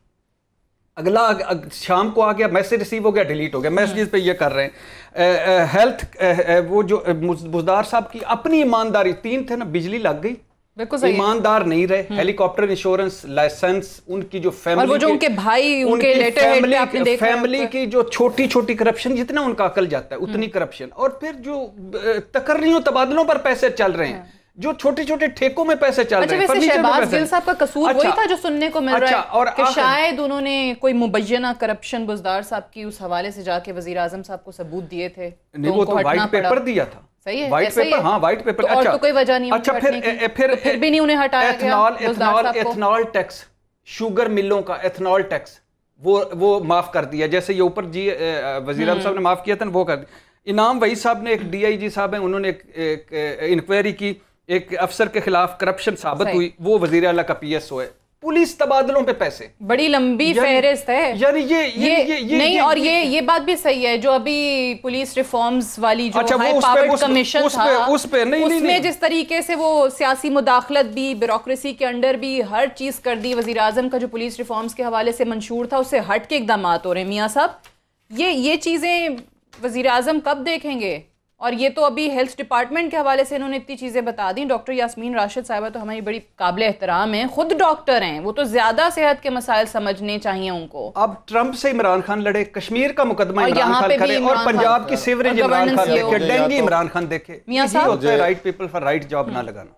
अगला अग, अग, शाम को आ गया, मैसेज रिसीव हो गया, डिलीट हो गया। मैसेजेस पे ये कर रहे हैं। हेल्थ वो जो बुजदार साहब की अपनी ईमानदारी, तीन थे ना, बिजली लग गई, ईमानदार नहीं रहे, हेलीकॉप्टर इंश्योरेंस लाइसेंस, उनकी जो फैमिली और वो जो उनके भाई उनके लेटर फैमिली, आपने देखा फैमिली की जो छोटी छोटी करप्शन, जितना उनका अकल जाता है उतनी करप्शन। और फिर जो तकर्रियों तबादलों पर पैसे चल रहे हैं, जो छोटे छोटे ठेकों में पैसे चल अच्छा, रहे हैं। वैसे शहबाज गिल साहब का कसूर अच्छा, वही था जो सुनने को मिल अच्छा, रहा है और कि शायद उन्होंने कोई मुबैना करप्शन बुजदार साहब की उस हवाले से जाके वजीर आजम साहब को सबूत दिए थे। नहीं, वो तो व्हाइट पेपर दिया था। सही है, व्हाइट पेपर, हाँ व्हाइट पेपर। तो अच्छा, और तो कोई वजह नहीं। अच्छा, फिर फिर फिर भी नहीं उन्हें हटाया गया। एथनॉल एथनॉल टैक्स, शुगर मिलों का एथनॉल टैक्स वो वो माफ कर दिया। जैसे ये ऊपर जी वजीर आजम साहब ने माफ किया था, वो कर दिया। इनाम वही साहब ने, एक डीआईजी साहब हैं, उन्होंने एक इंक्वायरी की, एक अफसर के खिलाफ करप्शन साबित हुई, वो वजीर आला का पीएसओ है। पुलिस तबादलों पे पैसे, बड़ी लंबी फहरिस्त है यानी ये ये, ये, ये नहीं ये, और ये, ये ये बात भी सही है जो अभी पुलिस रिफॉर्म्स वाली जो अच्छा, हाई पावर्ड कमीशन उस पे, उस पे, नहीं, उसमें नहीं, नहीं। जिस तरीके से वो सियासी मुदाखलत भी, ब्यूरोक्रेसी के अंडर भी हर चीज कर दी। वजीर आजम का जो पुलिस रिफॉर्म्स के हवाले से मंशूर था, उससे हट के इकदाम हो रहे हैं। मियाँ साहब, ये ये चीजें वजीर आजम कब देखेंगे? और ये तो अभी हेल्थ डिपार्टमेंट के हवाले से इन्होंने इतनी चीज़ें बता दी। डॉक्टर यास्मीन राशिद साहिबा तो हमारी बड़ी काबिल एहतराम है, खुद डॉक्टर हैं, वो तो ज़्यादा सेहत के मसाइल समझने चाहिए उनको। अब ट्रंप से इमरान खान लड़े, कश्मीर का मुकदमा इमरान खान करे, और पंजाब की सीवरेज इमरान खान देखे, डेंगू इमरान खान देखे। मियां साहब, right people for right job ना लगाना।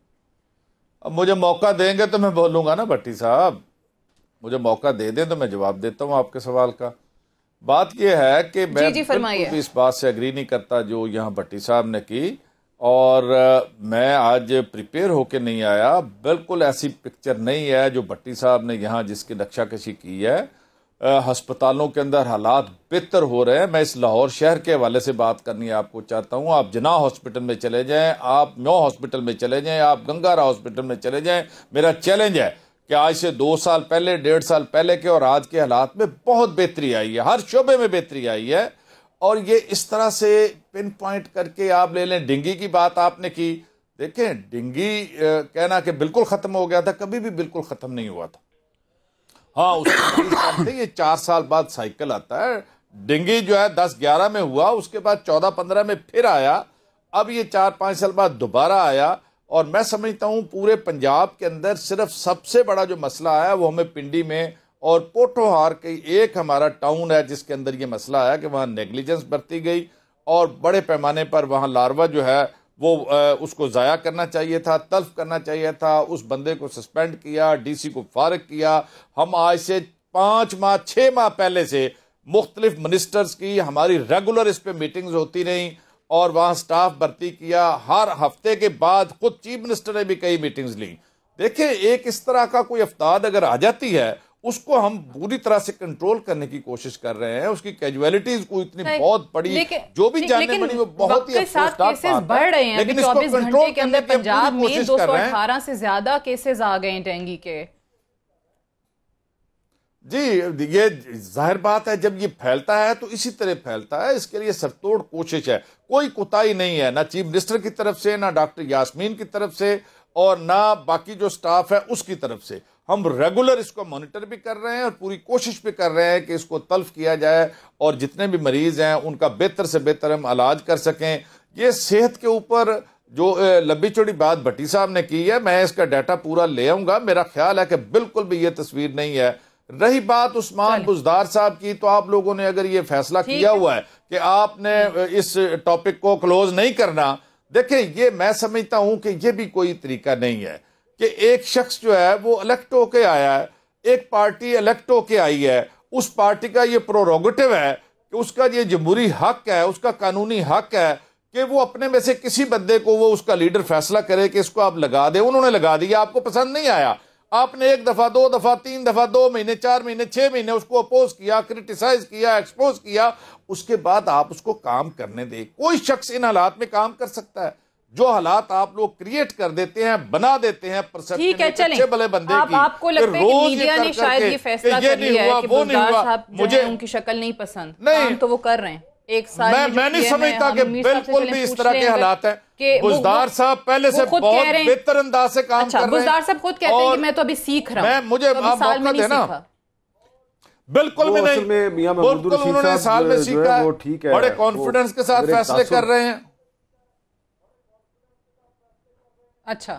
अब मुझे मौका देंगे तो मैं बोलूँगा ना भट्टी साहब, मुझे मौका दे दें तो मैं जवाब देता हूँ आपके सवाल का। बात यह है कि मैं बिल्कुल इस बात से एग्री नहीं करता जो यहाँ भट्टी साहब ने की, और मैं आज प्रिपेयर होके नहीं आया। बिल्कुल ऐसी पिक्चर नहीं है जो भट्टी साहब ने यहाँ जिसकी नक्शाकशी की है। अस्पतालों के अंदर हालात बेहतर हो रहे हैं। मैं इस लाहौर शहर के हवाले से बात करनी आपको चाहता हूँ। आप जना हॉस्पिटल में चले जाएं, आप म्यो हॉस्पिटल में चले जाएं, आप गंगारा हॉस्पिटल में चले जाएं। मेरा चैलेंज है कि आज से दो साल पहले, डेढ़ साल पहले के और आज के हालात में बहुत बेहतरी आई है, हर शोबे में बेहतरी आई है। और ये इस तरह से पिन पॉइंट करके आप ले लें, डेंगू की बात आपने की, देखें डेंगू कहना कि बिल्कुल खत्म हो गया था, कभी भी बिल्कुल खत्म नहीं हुआ था। हाँ, उसके ये चार साल बाद साइकिल आता है। डेंगू जो है दस ग्यारह में हुआ, उसके बाद चौदह पंद्रह में फिर आया, अब ये चार पाँच साल बाद दोबारा आया। और मैं समझता हूँ पूरे पंजाब के अंदर सिर्फ सबसे बड़ा जो मसला आया वो हमें पिंडी में और पोठोहार के एक हमारा टाउन है जिसके अंदर ये मसला आया कि वहाँ नेग्लिजेंस बरती गई और बड़े पैमाने पर वहाँ लार्वा जो है वो उसको ज़ाया करना चाहिए था, तल्फ करना चाहिए था। उस बंदे को सस्पेंड किया, डीसी को फारिग किया। हम आज से पाँच माह छः माह पहले से मुख्तलिफ मिनिस्टर्स की हमारी रेगुलर इस पर मीटिंग्स होती रहीं और वहाँ स्टाफ भर्ती किया। हर हफ्ते के बाद खुद चीफ मिनिस्टर ने भी कई मीटिंग्स ली। देखिए एक इस तरह का कोई अफ्ताद अगर आ जाती है उसको हम पूरी तरह से कंट्रोल करने की कोशिश कर रहे हैं, उसकी कैजुअलिटीज को इतनी बहुत बड़ी जो भी जानने वाली वो बहुत ही अफसोसनाक केसेस बढ़ रहे हैं। अभी चौबीस घंटे के अंदर पंजाब में दो सौ अठारह से ज्यादा केसेस आ गए हैं डेंगू के। जी ये जाहिर बात है जब ये फैलता है तो इसी तरह फैलता है, इसके लिए सरतोड़ कोशिश है, कोई कुताही नहीं है ना चीफ मिनिस्टर की तरफ से, ना डॉक्टर यास्मीन की तरफ से और ना बाकी जो स्टाफ है उसकी तरफ से। हम रेगुलर इसको मॉनिटर भी कर रहे हैं और पूरी कोशिश भी कर रहे हैं कि इसको तल्फ किया जाए और जितने भी मरीज हैं उनका बेहतर से बेहतर हम इलाज कर सकें। ये सेहत के ऊपर जो लंबी चौड़ी बात भट्टी साहब ने की है, मैं इसका डाटा पूरा ले आऊंगा, मेरा ख्याल है कि बिल्कुल भी ये तस्वीर नहीं है। रही बात उस्मान बुजदार साहब की, तो आप लोगों ने अगर ये फैसला किया हुआ है कि आपने इस टॉपिक को क्लोज नहीं करना, देखें ये मैं समझता हूं कि ये भी कोई तरीका नहीं है कि एक शख्स जो है वो इलेक्ट होके आया है, एक पार्टी इलेक्ट होके आई है, उस पार्टी का ये प्रोरोगेटिव है कि उसका ये जमहूरी हक है, उसका कानूनी हक है कि वो अपने में से किसी बंदे को वो उसका लीडर फैसला करे कि इसको आप लगा दे। उन्होंने लगा दिया, आपको पसंद नहीं आया, आपने एक दफा दो दफा तीन दफा दो महीने चार महीने छह महीने उसको अपोज किया, क्रिटिसाइज किया, एक्सपोज किया, उसके बाद आप उसको काम करने दें। कोई शख्स इन हालात में काम कर सकता है, जो हालात आप लोग क्रिएट कर देते हैं, बना देते हैं ठीक है, चलें अच्छे भले बंदे आप, की आपको लगता है कि मीडिया ने शायद ये फैसला कर लिया है कि बुजदार साहब मुझे उनकी शक्ल नहीं पसंद, नहीं तो वो कर रहे हैं एक साल मैं, मैं नहीं समझता कि बिल्कुल भी इस तरह के हालात है कि बुजदार साहब पहले से बहुत बेहतर अंदाज से काम कर रहे हैं। बुजदार साहब खुद कहते हैं कि मैं तो अभी सीख रहा हूं, मुझे आप मौका देना। बिल्कुल भी नहीं, बिल्कुल उन्होंने साल में सीखा है, बड़े कॉन्फिडेंस के साथ फैसले कर रहे हैं। अच्छा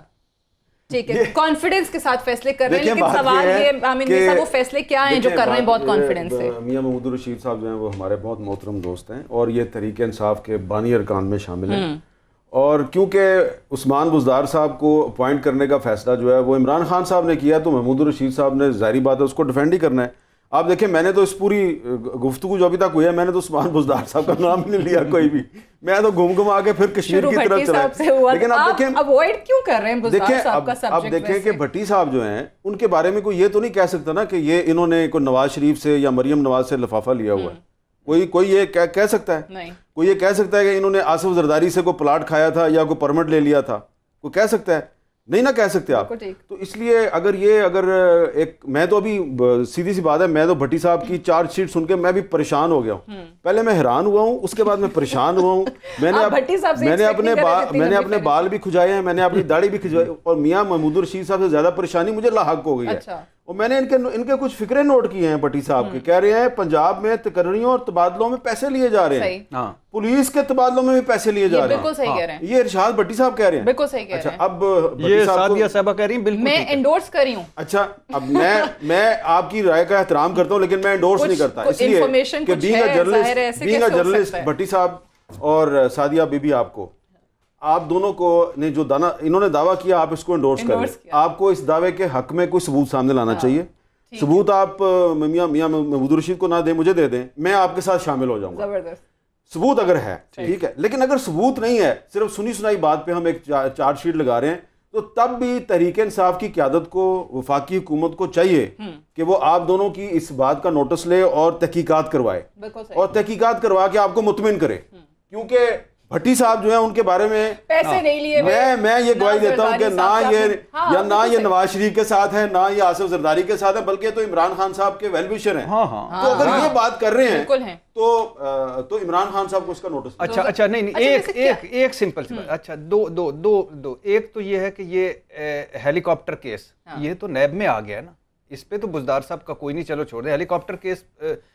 ठीक है, कॉन्फिडेंस के साथ फैसले कर रहे हैं, लेकिन सवाल ये हामिद साहब वो फैसले क्या हैं जो कर रहे हैं बहुत कॉन्फिडेंस से? मियां महमूद रशीद साहब जो हैं वो हमारे बहुत मोहतरम दोस्त हैं और ये तहरीक इंसाफ के बानी अरकान में शामिल हैं, और क्योंकि उस्मान बुजदार साहब को अपॉइंट करने का फैसला जो है वो इमरान खान साहब ने किया, तो महमूद रशीद साहब ने जाहिर बात है उसको डिफेंड ही करना है। आप देखें मैंने तो इस पूरी गुफ्तगू जो अभी तक हुई है मैंने तो उस्मान बुजदार साहब का नाम नहीं लिया कोई भी, मैं तो घूम घुमा के फिर कश्मीर की तरफ चला। लेकिन आप देखें अवॉइड क्यों कर रहे हैं बुजदार साहब का सब्जेक्ट? अब देखें कि भट्टी साहब जो हैं उनके बारे में कोई ये तो नहीं कह सकता ना कि ये इन्होंने कोई नवाज शरीफ से या मरियम नवाज से लिफाफा लिया हुआ है। कोई कोई ये कह, कह सकता है नहीं। कोई ये कह सकता है कि इन्होंने आसिफ जरदारी से कोई प्लाट खाया था या कोई परमिट ले लिया था? कोई कह सकता है? नहीं ना कह सकते आप। तो इसलिए अगर ये अगर एक मैं तो अभी सीधी सी बात है, मैं तो भट्टी साहब की चार्जशीट सुन के मैं भी परेशान हो गया हूँ। पहले मैं हैरान हुआ हूँ, उसके बाद मैं परेशान हुआ हूँ। मैंने अब, मैंने अपने बाल मैंने अपने बाल भी खुजाए हैं, मैंने अपनी दाढ़ी भी खुजाई, और मियां महमूद रशीद साहब से ज्यादा परेशानी मुझे लाहक हो गई है। और मैंने इनके इनके कुछ फिक्रे नोट किए हैं भट्टी साहब के, कह रहे हैं पंजाब में तकर्रियों और तबादलों में पैसे लिए जा रहे हैं, हाँ। पुलिस के तबादलों में भी पैसे लिए जा रहे हैं, बिल्कुल सही कह रहे हैं। ये इरशाद भट्टी साहब कह रहे हैं, बिल्कुल सही कह रहे हैं। अब ये सादिया साहबा कह रही हैं, बिल्कुल मैं एंडोर्स कर रही हूं। अच्छा, अब मैं मैं आपकी राय का एहतराम करता हूं, लेकिन मैं एंडोर्स नहीं करता, इसलिए कि being a journalist being a journalist Bhatti साहब और सादिया बीबी, आपको आप दोनों को ने जो दाना इन्होंने दावा किया आप इसको एंडोर्स करें। आपको इस दावे के हक में कोई सबूत सामने लाना चाहिए। सबूत आप मियां मियां महमूद रशीद को ना दें, मुझे दे दें, मैं आपके साथ शामिल हो जाऊंगा। जबरदस्त सबूत अगर है ठीक है, लेकिन अगर सबूत नहीं है, सिर्फ सुनी सुनाई बात पे हम एक चार्जशीट लगा रहे हैं, तो तब भी तहरीक इंसाफ की क़यादत को, वफाकी हुकूमत को चाहिए कि वो आप दोनों की इस बात का नोटिस ले और तहकीकात करवाए, और तहकीकात करवा के आपको मुतमिन करे। क्योंकि भट्टी साहब जो है उनके बारे में पैसे नहीं लिए, मैं मैं ये गवाही देता हूं कि ना ये या ना ये नवाज शरीफ के साथ है, ना ये आसिफ जरदारी के साथ है, बल्कि तो इमरान खान साहब के वेल विशर हैं। हाँ हाँ। तो अगर ये बात कर रहे हैं तो तो इमरान खान साहब को इसका नोटिस। अच्छा अच्छा नहीं नहीं एक एक एक सिंपल सी बात। अच्छा दो दो दो दो एक तो ये है कि ये हेलीकॉप्टर केस ये तो नैब में आ गया ना, इस पे तो बुजदार साहब का कोई नहीं, चलो छोड़ दे। हेलीकॉप्टर केस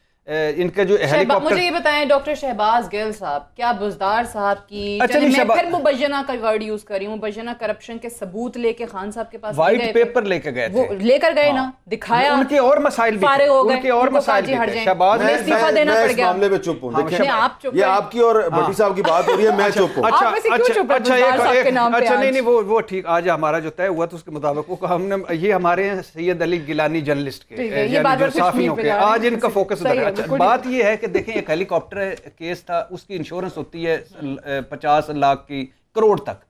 इनका जो हेलीकॉप्टर, मुझे ये बताएं डॉक्टर शहबाज गिल साहब, क्या बुजदार साहब की, अच्छा मैं फिर मुबैना का वर्ड यूज कर रही हूँ, मुबैना करप्शन के सबूत लेके खान साहब के पास व्हाइट पेपर लेके गए थे, लेकर गए ना, दिखाया, उनके और मसाइल भी थे, उनके और मसाइल भी थे। शहबाज ने इस्तीफा देना पड़ गया, मामले में चुप हूं। देखिए आप चुप, ये आपकी और भट्टी साहब की बात हो रही है, मैं चुप हूं। अच्छा अच्छा अच्छा अच्छा नहीं नहीं वो वो ठीक, आज हमारा जो तय हुआ तो उसके मुताबिक हमने, ये हमारे सैयद अली गिलानी जर्नलिस्ट के साफियों के, आज इनका फोकस उधर है। बात ये है कि देखें एक हेलीकॉप्टर केस था, उसकी इंश्योरेंस होती है पचास लाख की, करोड़ तक।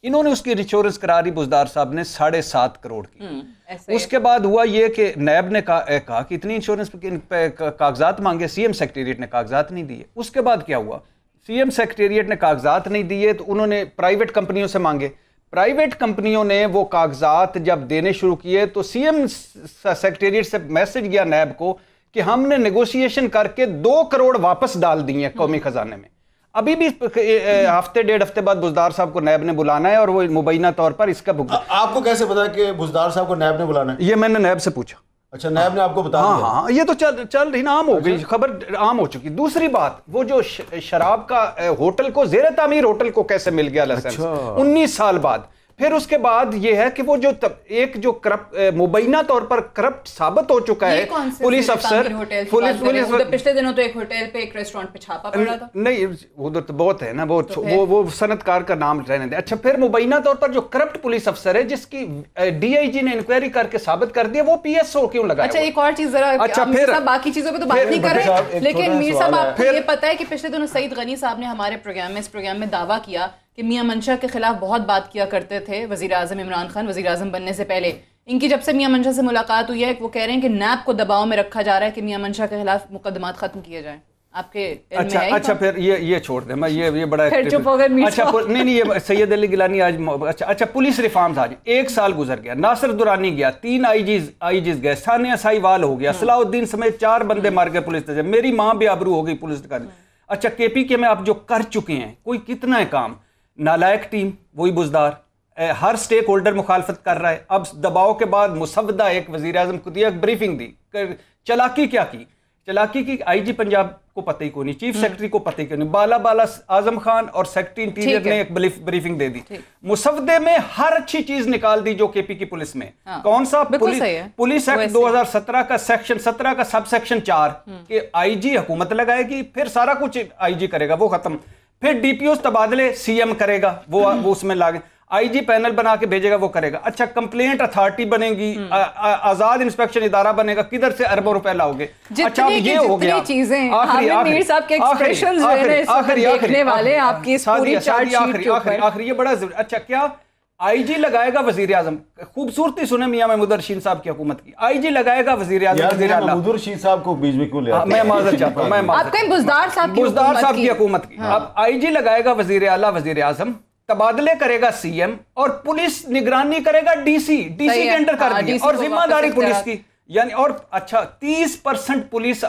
इन्होंने उसकी इंश्योरेंस करा दी बुजदार साहब ने साढ़े सात करोड़ की। उसके बाद हुआ ये कि नैब ने कहा, कहा कि इतनी इंश्योरेंस पे कागजात मांगे, सीएम सेक्रेटेरिएट ने कागजात नहीं दिए। उसके बाद क्या हुआ, सीएम सेक्रेटेरिएट ने कागजात नहीं दिए तो उन्होंने प्राइवेट कंपनियों से मांगे। प्राइवेट कंपनियों ने वो कागजात जब देने शुरू किए तो सीएम सेक्रेटेरिएट से मैसेज गया नैब को कि हमने नेगोशिएशन करके दो करोड़ वापस डाल दिए कौमी खजाने में। अभी भी हफ्ते डेढ़ हफ्ते बाद बुजदार साहब को नैब ने बुलाना है और वो मुबैना तौर पर इसका भुगतान। आपको कैसे पता कि बुजदार साहब को नैब ने बुलाना है? ये मैंने नैब से पूछा। अच्छा, नैब ने आपको बताया? हाँ हाँ, ये तो चल चल रही ना, आम हो गई, खबर आम हो चुकी। दूसरी बात, वो जो शराब का होटल को, जेर तामीर होटल को कैसे मिल गया लाइसेंस उन्नीस साल बाद। फिर उसके बाद ये है कि वो जो तब, एक जो करप्ट मुबैना तौर पर करप्ट साबित हो चुका है पुलिस अफसर, पुलिस पुलिस पिछले दिनों तो एक होटल पे, एक रेस्टोरेंट पे छापा पड़ा था। नहीं, उधर तो बहुत है ना, वो तो वो वो सनतकार का नाम रहने दे। अच्छा, फिर मुबैना तौर पर जो करप्ट पुलिस अफसर है जिसकी डीआईजी ने इंक्वायरी करके साबित कर दिया, वो पीएसओ क्यों लगाया? अच्छा, एक और चीज जरा, अच्छा फिर बाकी चीजों पे तो बात नहीं कर रहे, लेकिन मीर साहब आपको ये पता है कि पिछले दिनों सईद गनी साहब ने हमारे प्रोग्राम में इस प्रोग्राम में दावा किया कि मियां मंशा के खिलाफ बहुत बात किया करते थे वजीर आजम इमरान खान वजीर आजम बनने से पहले। इनकी जब से मियां मंशा से मुलाकात हुई है, वो कह रहे हैं कि नैब को दबाव में रखा जा रहा है कि मियां मंशा के खिलाफ मुकदमात खत्म किए जाएं। आपके अच्छा में अच्छा फिर ये ये छोड़ दे, मैं ये ये बड़ा फिर चुप हो गए मीर अच्छा साहब। नहीं नहीं, ये सैयद अली गिलानी आज अच्छा अच्छा पुलिस रिफॉर्म्स आज एक साल गुजर गया, नासिर दुरानी गया, तीन आईजीज आईजीज गए, सानिया साहिवाल हो गया, सलाउद्दीन समेत चार बंदे मार गए पुलिस ने, मेरी माँ भी आबरू हो गई पुलिस का। अच्छा, केपी के में आप जो कर चुके हैं, कोई कितना है काम, नालायक टीम वही बुजदार, हर स्टेक होल्डर मुखालफत कर रहा है। अब दबाव के बाद मुसवदा एक वजीर आजम को दिया, ब्रीफिंग दी, चलाकी क्या की, चलाकी की आईजी पंजाब को पता ही को नहीं, चीफ सेक्रेटरी को पता ही को नहीं, बाला बाला आजम खान और सेक्रेटरी इंटीरियर ने एक ब्रीफिंग दे दी, मुसवदे में हर अच्छी चीज निकाल दी जो केपी की पुलिस में। हाँ, कौन सा पुलिस पुलिस एक्ट दो हजार सत्रह का सेक्शन सत्रह का सब सेक्शन चार के आईजी हुकूमत लगाएगी, फिर सारा कुछ आईजी करेगा, वो खत्म। फिर डीपीओ तबादले सीएम करेगा, वो वो उसमें लागे, आईजी पैनल बना के भेजेगा, वो करेगा। अच्छा, कंप्लेंट अथॉरिटी बनेगी, आजाद इंस्पेक्शन इदारा बनेगा, किधर से अरबों रुपए लाओगे? अच्छा, अब ये हो गया चीजें। आखिरी आखिरी साहब के एक्सप्रेशंस आखिरी देखने वाले आपकी इस पूरी चार्ट शीट के ऊपर आखिरी ये बड़ा। अच्छा, क्या आईजी लगाएगा वजीर आजम? खूबसूरती सुने मियां महमूद रशीद साहब की हुकूमत की, आईजी लगाएगा वजीर आजम, वजीर आला महमूद रशीद साहब को बीच में क्यों ले आते हैं? मैं माजरत चाहता हूं, मैं माजरत, बुजदार साहब की बुजदार साहब की हुकूमत की। अब आईजी लगाएगा वजीर आला वजीर आजम, तबादले करेगा सीएम और पुलिस निगरानी करेगा डीसी, डीसी के अंडर कर दी और जिम्मेदारी पुलिस की, यानी। और अच्छा, तीस परसेंट पुलिस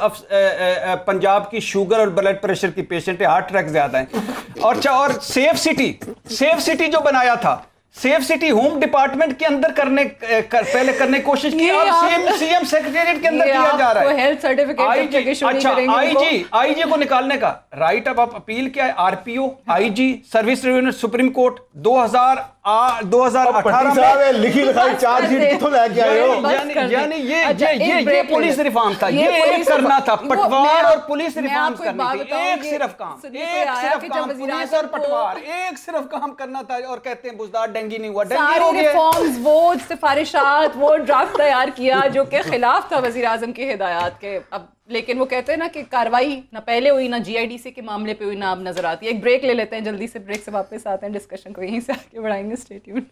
पंजाब की शुगर और ब्लड प्रेशर की पेशेंट है, हार्ट अटैक ज्यादा है। और अच्छा, और सेफ सिटी, सेफ सिटी जो बनाया था, सेफ सिटी होम डिपार्टमेंट के अंदर करने कर, पहले करने की कोशिश की, अब सीएम सीएम सेक्रेटेरिएट के अंदर किया जा रहा है। हेल्थ सर्टिफिकेट, अच्छा, आईजी आईजी को निकालने का राइट ऑफ अपील क्या है? RPO, IG, service review, supreme court दो हजार दो हजार अठारह में लिखी लिखाई चार्जशीट किथों लेके आए हो? यानी यानी ये ये ये ये पुलिस रिफॉर्म था, ये एक करना था, पटवार और पुलिस रिफॉर्म्स करनी थी, एक सिर्फ काम, एक सिर्फ काम, पुलिस और पटवार, एक सिर्फ काम करना था। और कहते हैं बुजदार डेंगी नहीं हुआ, डेंगी हो गया। रिफॉर्म्स, वो सिफारिशात, वो ड्राफ्ट तैयार किया जो के खिलाफ था वजीर आजम की हिदायत के। अब लेकिन वो कहते हैं ना कि कार्रवाई ना पहले हुई, ना जीआईडीसी के मामले पे हुई, ना अब नजर आती है। एक ब्रेक ले लेते हैं, जल्दी से ब्रेक से वापस आते हैं, डिस्कशन को यहीं से आगे बढ़ाएंगे। Stay tuned.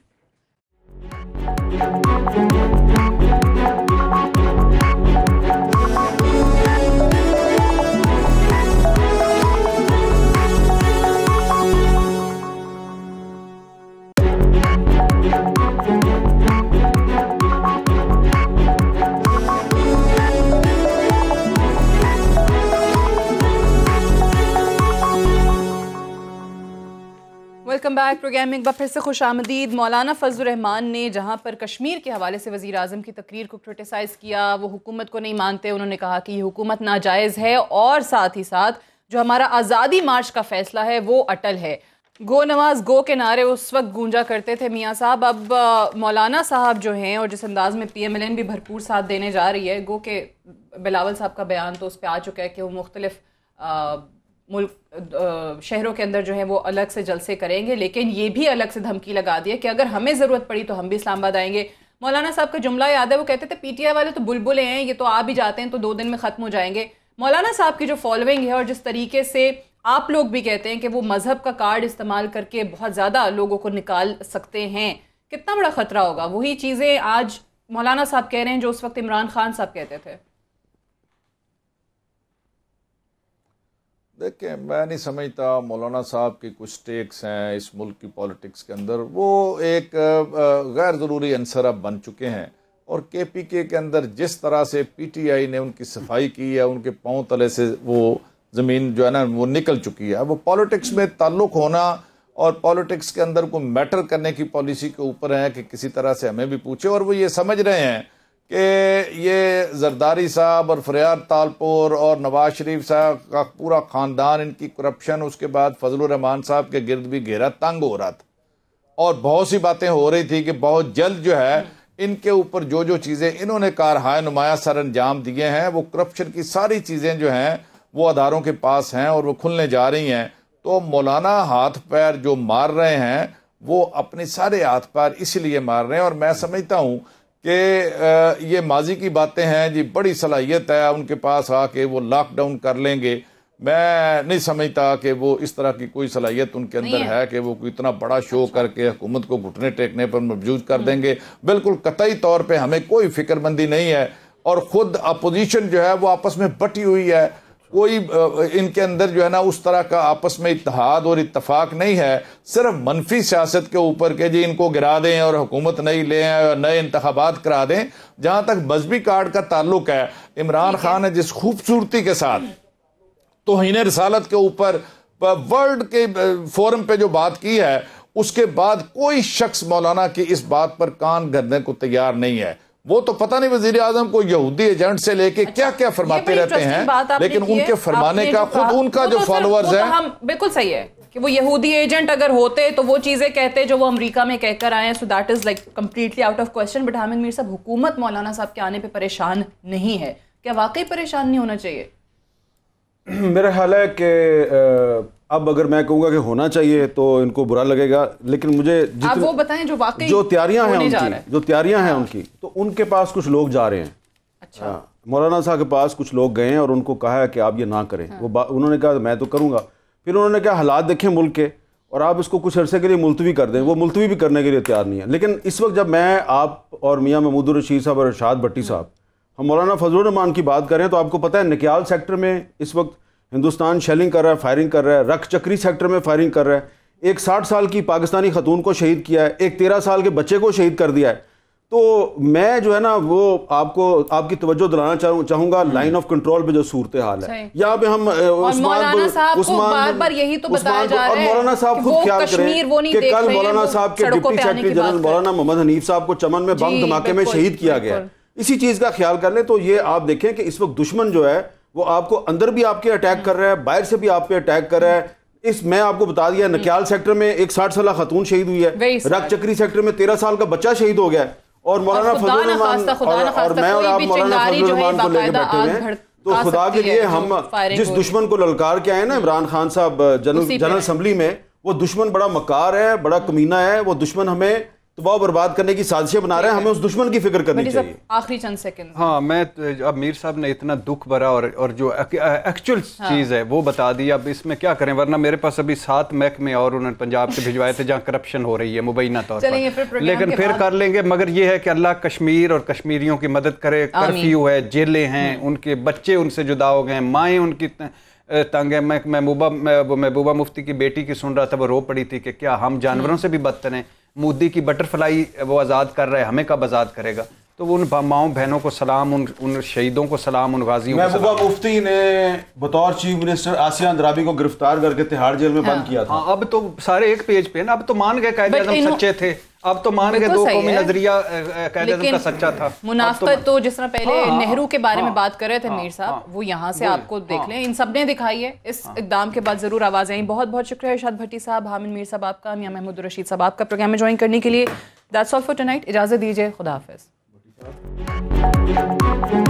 Welcome back. Programme में एक बार फिर से खुश आमदीद। मौलाना फजल रहमान ने जहाँ पर कश्मीर के हवाले से वज़ीर आज़म की तकरीर को क्रिटिसाइज़ किया, वो हुकूमत को नहीं मानते, उन्होंने कहा कि ये हुकूमत नाजायज़ है और साथ ही साथ जो हमारा आज़ादी मार्च का फ़ैसला है वो अटल है। गो नवाज गो के नारे उस वक्त गूंजा करते थे मियाँ साहब। अब मौलाना साहब जो हैं और जिस अंदाज़ में पी एम एल एन भी भरपूर साथ देने जा रही है, गो के बिलावल साहब का बयान तो उस पर आ चुका है कि वो मुख्तलिफ मुल्क शहरों के अंदर जो है वो अलग से जलसे करेंगे, लेकिन ये भी अलग से धमकी लगा दी है कि अगर हमें ज़रूरत पड़ी तो हम भी इस्लामाबाद आएंगे। मौलाना साहब का जुमला याद है, वो कहते थे पीटीआई वाले तो बुलबुलें हैं, ये तो आ भी जाते हैं तो दो दिन में ख़त्म हो जाएंगे। मौलाना साहब की जो फॉलोइंग है और जिस तरीके से आप लोग भी कहते हैं कि वो मजहब का कार्ड इस्तेमाल करके बहुत ज़्यादा लोगों को निकाल सकते हैं। कितना बड़ा खतरा होगा? वही चीज़ें आज मौलाना साहब कह रहे हैं जो उस वक्त इमरान खान साहब कहते थे। देखिए, मैं नहीं समझता मौलाना साहब की कुछ स्टेक्स हैं इस मुल्क की पॉलिटिक्स के अंदर, वो एक गैर ज़रूरी अंसर अब बन चुके हैं। और के पी के के अंदर जिस तरह से पी टी आई ने उनकी सफाई की है, उनके पाँव तले से वो ज़मीन जो है ना वो निकल चुकी है। वो पॉलिटिक्स में ताल्लुक़ होना और पॉलिटिक्स के अंदर कोई मैटर करने की पॉलिसी के ऊपर है कि किसी तरह से हमें भी पूछे। और वो ये समझ रहे हैं कि ये जरदारी साहब और फरियाद तालपुर और नवाज शरीफ साहब का पूरा ख़ानदान, इनकी करप्शन, उसके बाद फजलुर रहमान साहब के गिर्द भी घेरा तंग हो रहा था और बहुत सी बातें हो रही थी कि बहुत जल्द जो है इनके ऊपर जो जो चीज़ें इन्होंने कारहाय नुमाया सर अंजाम दिए हैं, वो करप्शन की सारी चीज़ें जो हैं वो अदारों के पास हैं और वो खुलने जा रही हैं। तो मौलाना हाथ पैर जो मार रहे हैं वो अपने सारे हाथ पैर इसलिए मार रहे हैं। और मैं समझता हूँ कि ये माजी की बातें हैं जी, बड़ी सलाहियत है उनके पास आके वो लॉकडाउन कर लेंगे। मैं नहीं समझता कि वो इस तरह की कोई सलाहियत उनके अंदर है।, है कि वो कोई इतना बड़ा शो अच्छा। करके हुकूमत को घुटने टेकने पर मजबूर कर देंगे। बिल्कुल कतई तौर पे हमें कोई फिक्रमंदी नहीं है। और ख़ुद अपोजिशन जो है वो आपस में बटी हुई है, कोई इनके अंदर जो है ना उस तरह का आपस में इत्तेहाद और इत्तफाक नहीं है। सिर्फ मनफी सियासत के ऊपर के जी इनको गिरा दें और हुकूमत नहीं ले आए और नए इंतखाबात करा दें। जहाँ तक मजहबी कार्ड का ताल्लुक है, इमरान खान ने जिस खूबसूरती के साथ तौहीन रिसालत के ऊपर वर्ल्ड के फोरम पे जो बात की है, उसके बाद कोई शख्स मौलाना की इस बात पर कान गरने को तैयार नहीं है। वो तो पता नहीं वजीर आजम को यहूदी एजेंट से लेके क्या क्या फरमाते रहते हैं, लेकिन उनके फरमाने का खुद उनका जो फॉलोअर्स है, हम बिल्कुल सही है कि वो यहूदी एजेंट अगर होते तो वो चीजें कहते जो वो अमेरिका में कहकर आए हैं। So that is like completely out of question. But Hamid Mir साहब, हुकूमत मौलाना साहब के आने पे परेशान नहीं है क्या? वाकई परेशान नहीं होना चाहिए? मेरा ख्याल है कि अब अगर मैं कहूँगा कि होना चाहिए तो इनको बुरा लगेगा, लेकिन मुझे आप वो बताएं जो वाकई जो तैयारियां हैं उनकी जो तैयारियां हैं उनकी तो उनके पास कुछ लोग जा रहे हैं। अच्छा, मौलाना साहब के पास कुछ लोग गए हैं और उनको कहा है कि आप ये ना करें। हाँ। वो उन्होंने कहा मैं तो करूँगा। फिर उन्होंने कहा हालात देखें मुल्क के और आप इसको कुछ अरसे के लिए मुलतवी कर दें। वो मुलतवी भी करने के लिए तैयार नहीं है। लेकिन इस वक्त जब मैं, आप और मियाँ महमूद रशीद साहब और इरशाद भट्टी साहब हम मौलाना फजलुर रहमान की बात करें तो आपको पता है निक्याल सेक्टर में इस वक्त हिंदुस्तान शेलिंग कर रहा है, फायरिंग कर रहा है। रख चक्री सेक्टर में फायरिंग कर रहा है। एक साठ साल की पाकिस्तानी खतून को शहीद किया है, एक तेरह साल के बच्चे को शहीद कर दिया है। तो मैं जो है ना वो आपको आपकी तवज्जो दिलाना चाहूँ चाहूँगा लाइन ऑफ कंट्रोल पे जो सूरत हाल है यहाँ पे हम उस्मान बार बार यही तो बताया जा रहा है। मौलाना साहब खुद ख्याल करें कि कल मौलाना साहब के डिप्टी सेक्रेटरी जनरल मौलाना मोहम्मद हनीफ साहब को चमन में बम धमाके में शहीद किया गया। इसी चीज का ख्याल कर ले तो ये आप देखें कि इस वक्त दुश्मन जो है वो आपको अंदर भी आपके अटैक कर रहा है, बाहर से भी आप पे अटैक कर रहा है। इस मैं आपको बता दिया नक्याल सेक्टर में एक साठ साल खतून शहीद हुई है, रक चक्री सेक्टर में तेरह साल का बच्चा शहीद हो गया और मौलाना फजलुर रहमान और मैं और आप मौलाना फजलुर रहमान को लेकर बैठे हुए हैं। तो खुदा के लिए हम जिस दुश्मन को ललकार के आए ना इमरान खान साहब जनरल असम्बली में, वो दुश्मन बड़ा मकार है, बड़ा कमीना है। वो दुश्मन हमें तबाह बर्बाद करने की साजिशें बना रहे हैं। हमें उस दुश्मन की फिक्र करनी चाहिए। आखिरी चंद सेकंड। हाँ, मैं अब मीर साहब ने इतना दुख भरा और और जो एक्चुअल हाँ। चीज़ है वो बता दी। अब इसमें क्या करें, वरना मेरे पास अभी सात महकमे और उन्होंने पंजाब से भिजवाए थे जहाँ करप्शन हो रही है मुबैना तौर पर, लेकिन फिर कर लेंगे। मगर ये है कि अल्लाह कश्मीर और कश्मीरियों की मदद करे। कर्फ्यू है, जेलें हैं, उनके बच्चे उनसे जुदा हो गए, माएँ उनकी तंग है। मैं महबूबा महबूबा मुफ्ती की बेटी की सुन रहा था, वो रो पड़ी थी कि क्या हम जानवरों से भी बदतर हैं। मोदी की बटरफ्लाई वो आज़ाद कर रहा है, हमें कब आज़ाद करेगा। तो वो उन माओं बहनों को सलाम, उन उन शहीदों को सलाम, उन गाजियों को सलाम। महबूबा मुफ्ती ने बतौर चीफ मिनिस्टर आसिया अंद्राबी को गिरफ्तार करके तिहाड़ जेल में हाँ। बंद किया था। हाँ, अब तो सारे एक पेज पे ना, अब तो मान गए कायदे आज़म सच्चे थे, अब तो मान गए दो कौमी नजरिया कायदे आज़म का सच्चा था। मुनाफकत तो जिस तरह पहले नेहरू के बारे में बात कर रहे थे मीर साहब, वो यहाँ से आपको देख लें, इन सब ने दिखाई है। इस इक़दाम के बाद जरूर आवाज़ आई। बहुत बहुत शुक्रिया इरशाद भट्टी साहब, हामिद मीर साहब आपका, मियां महमूद रशीद साहब आपका प्रोग्राम में ज्वाइन करने के लिए। That's all for tonight. इजाज़त दीजिए, खुदा हाफिज़।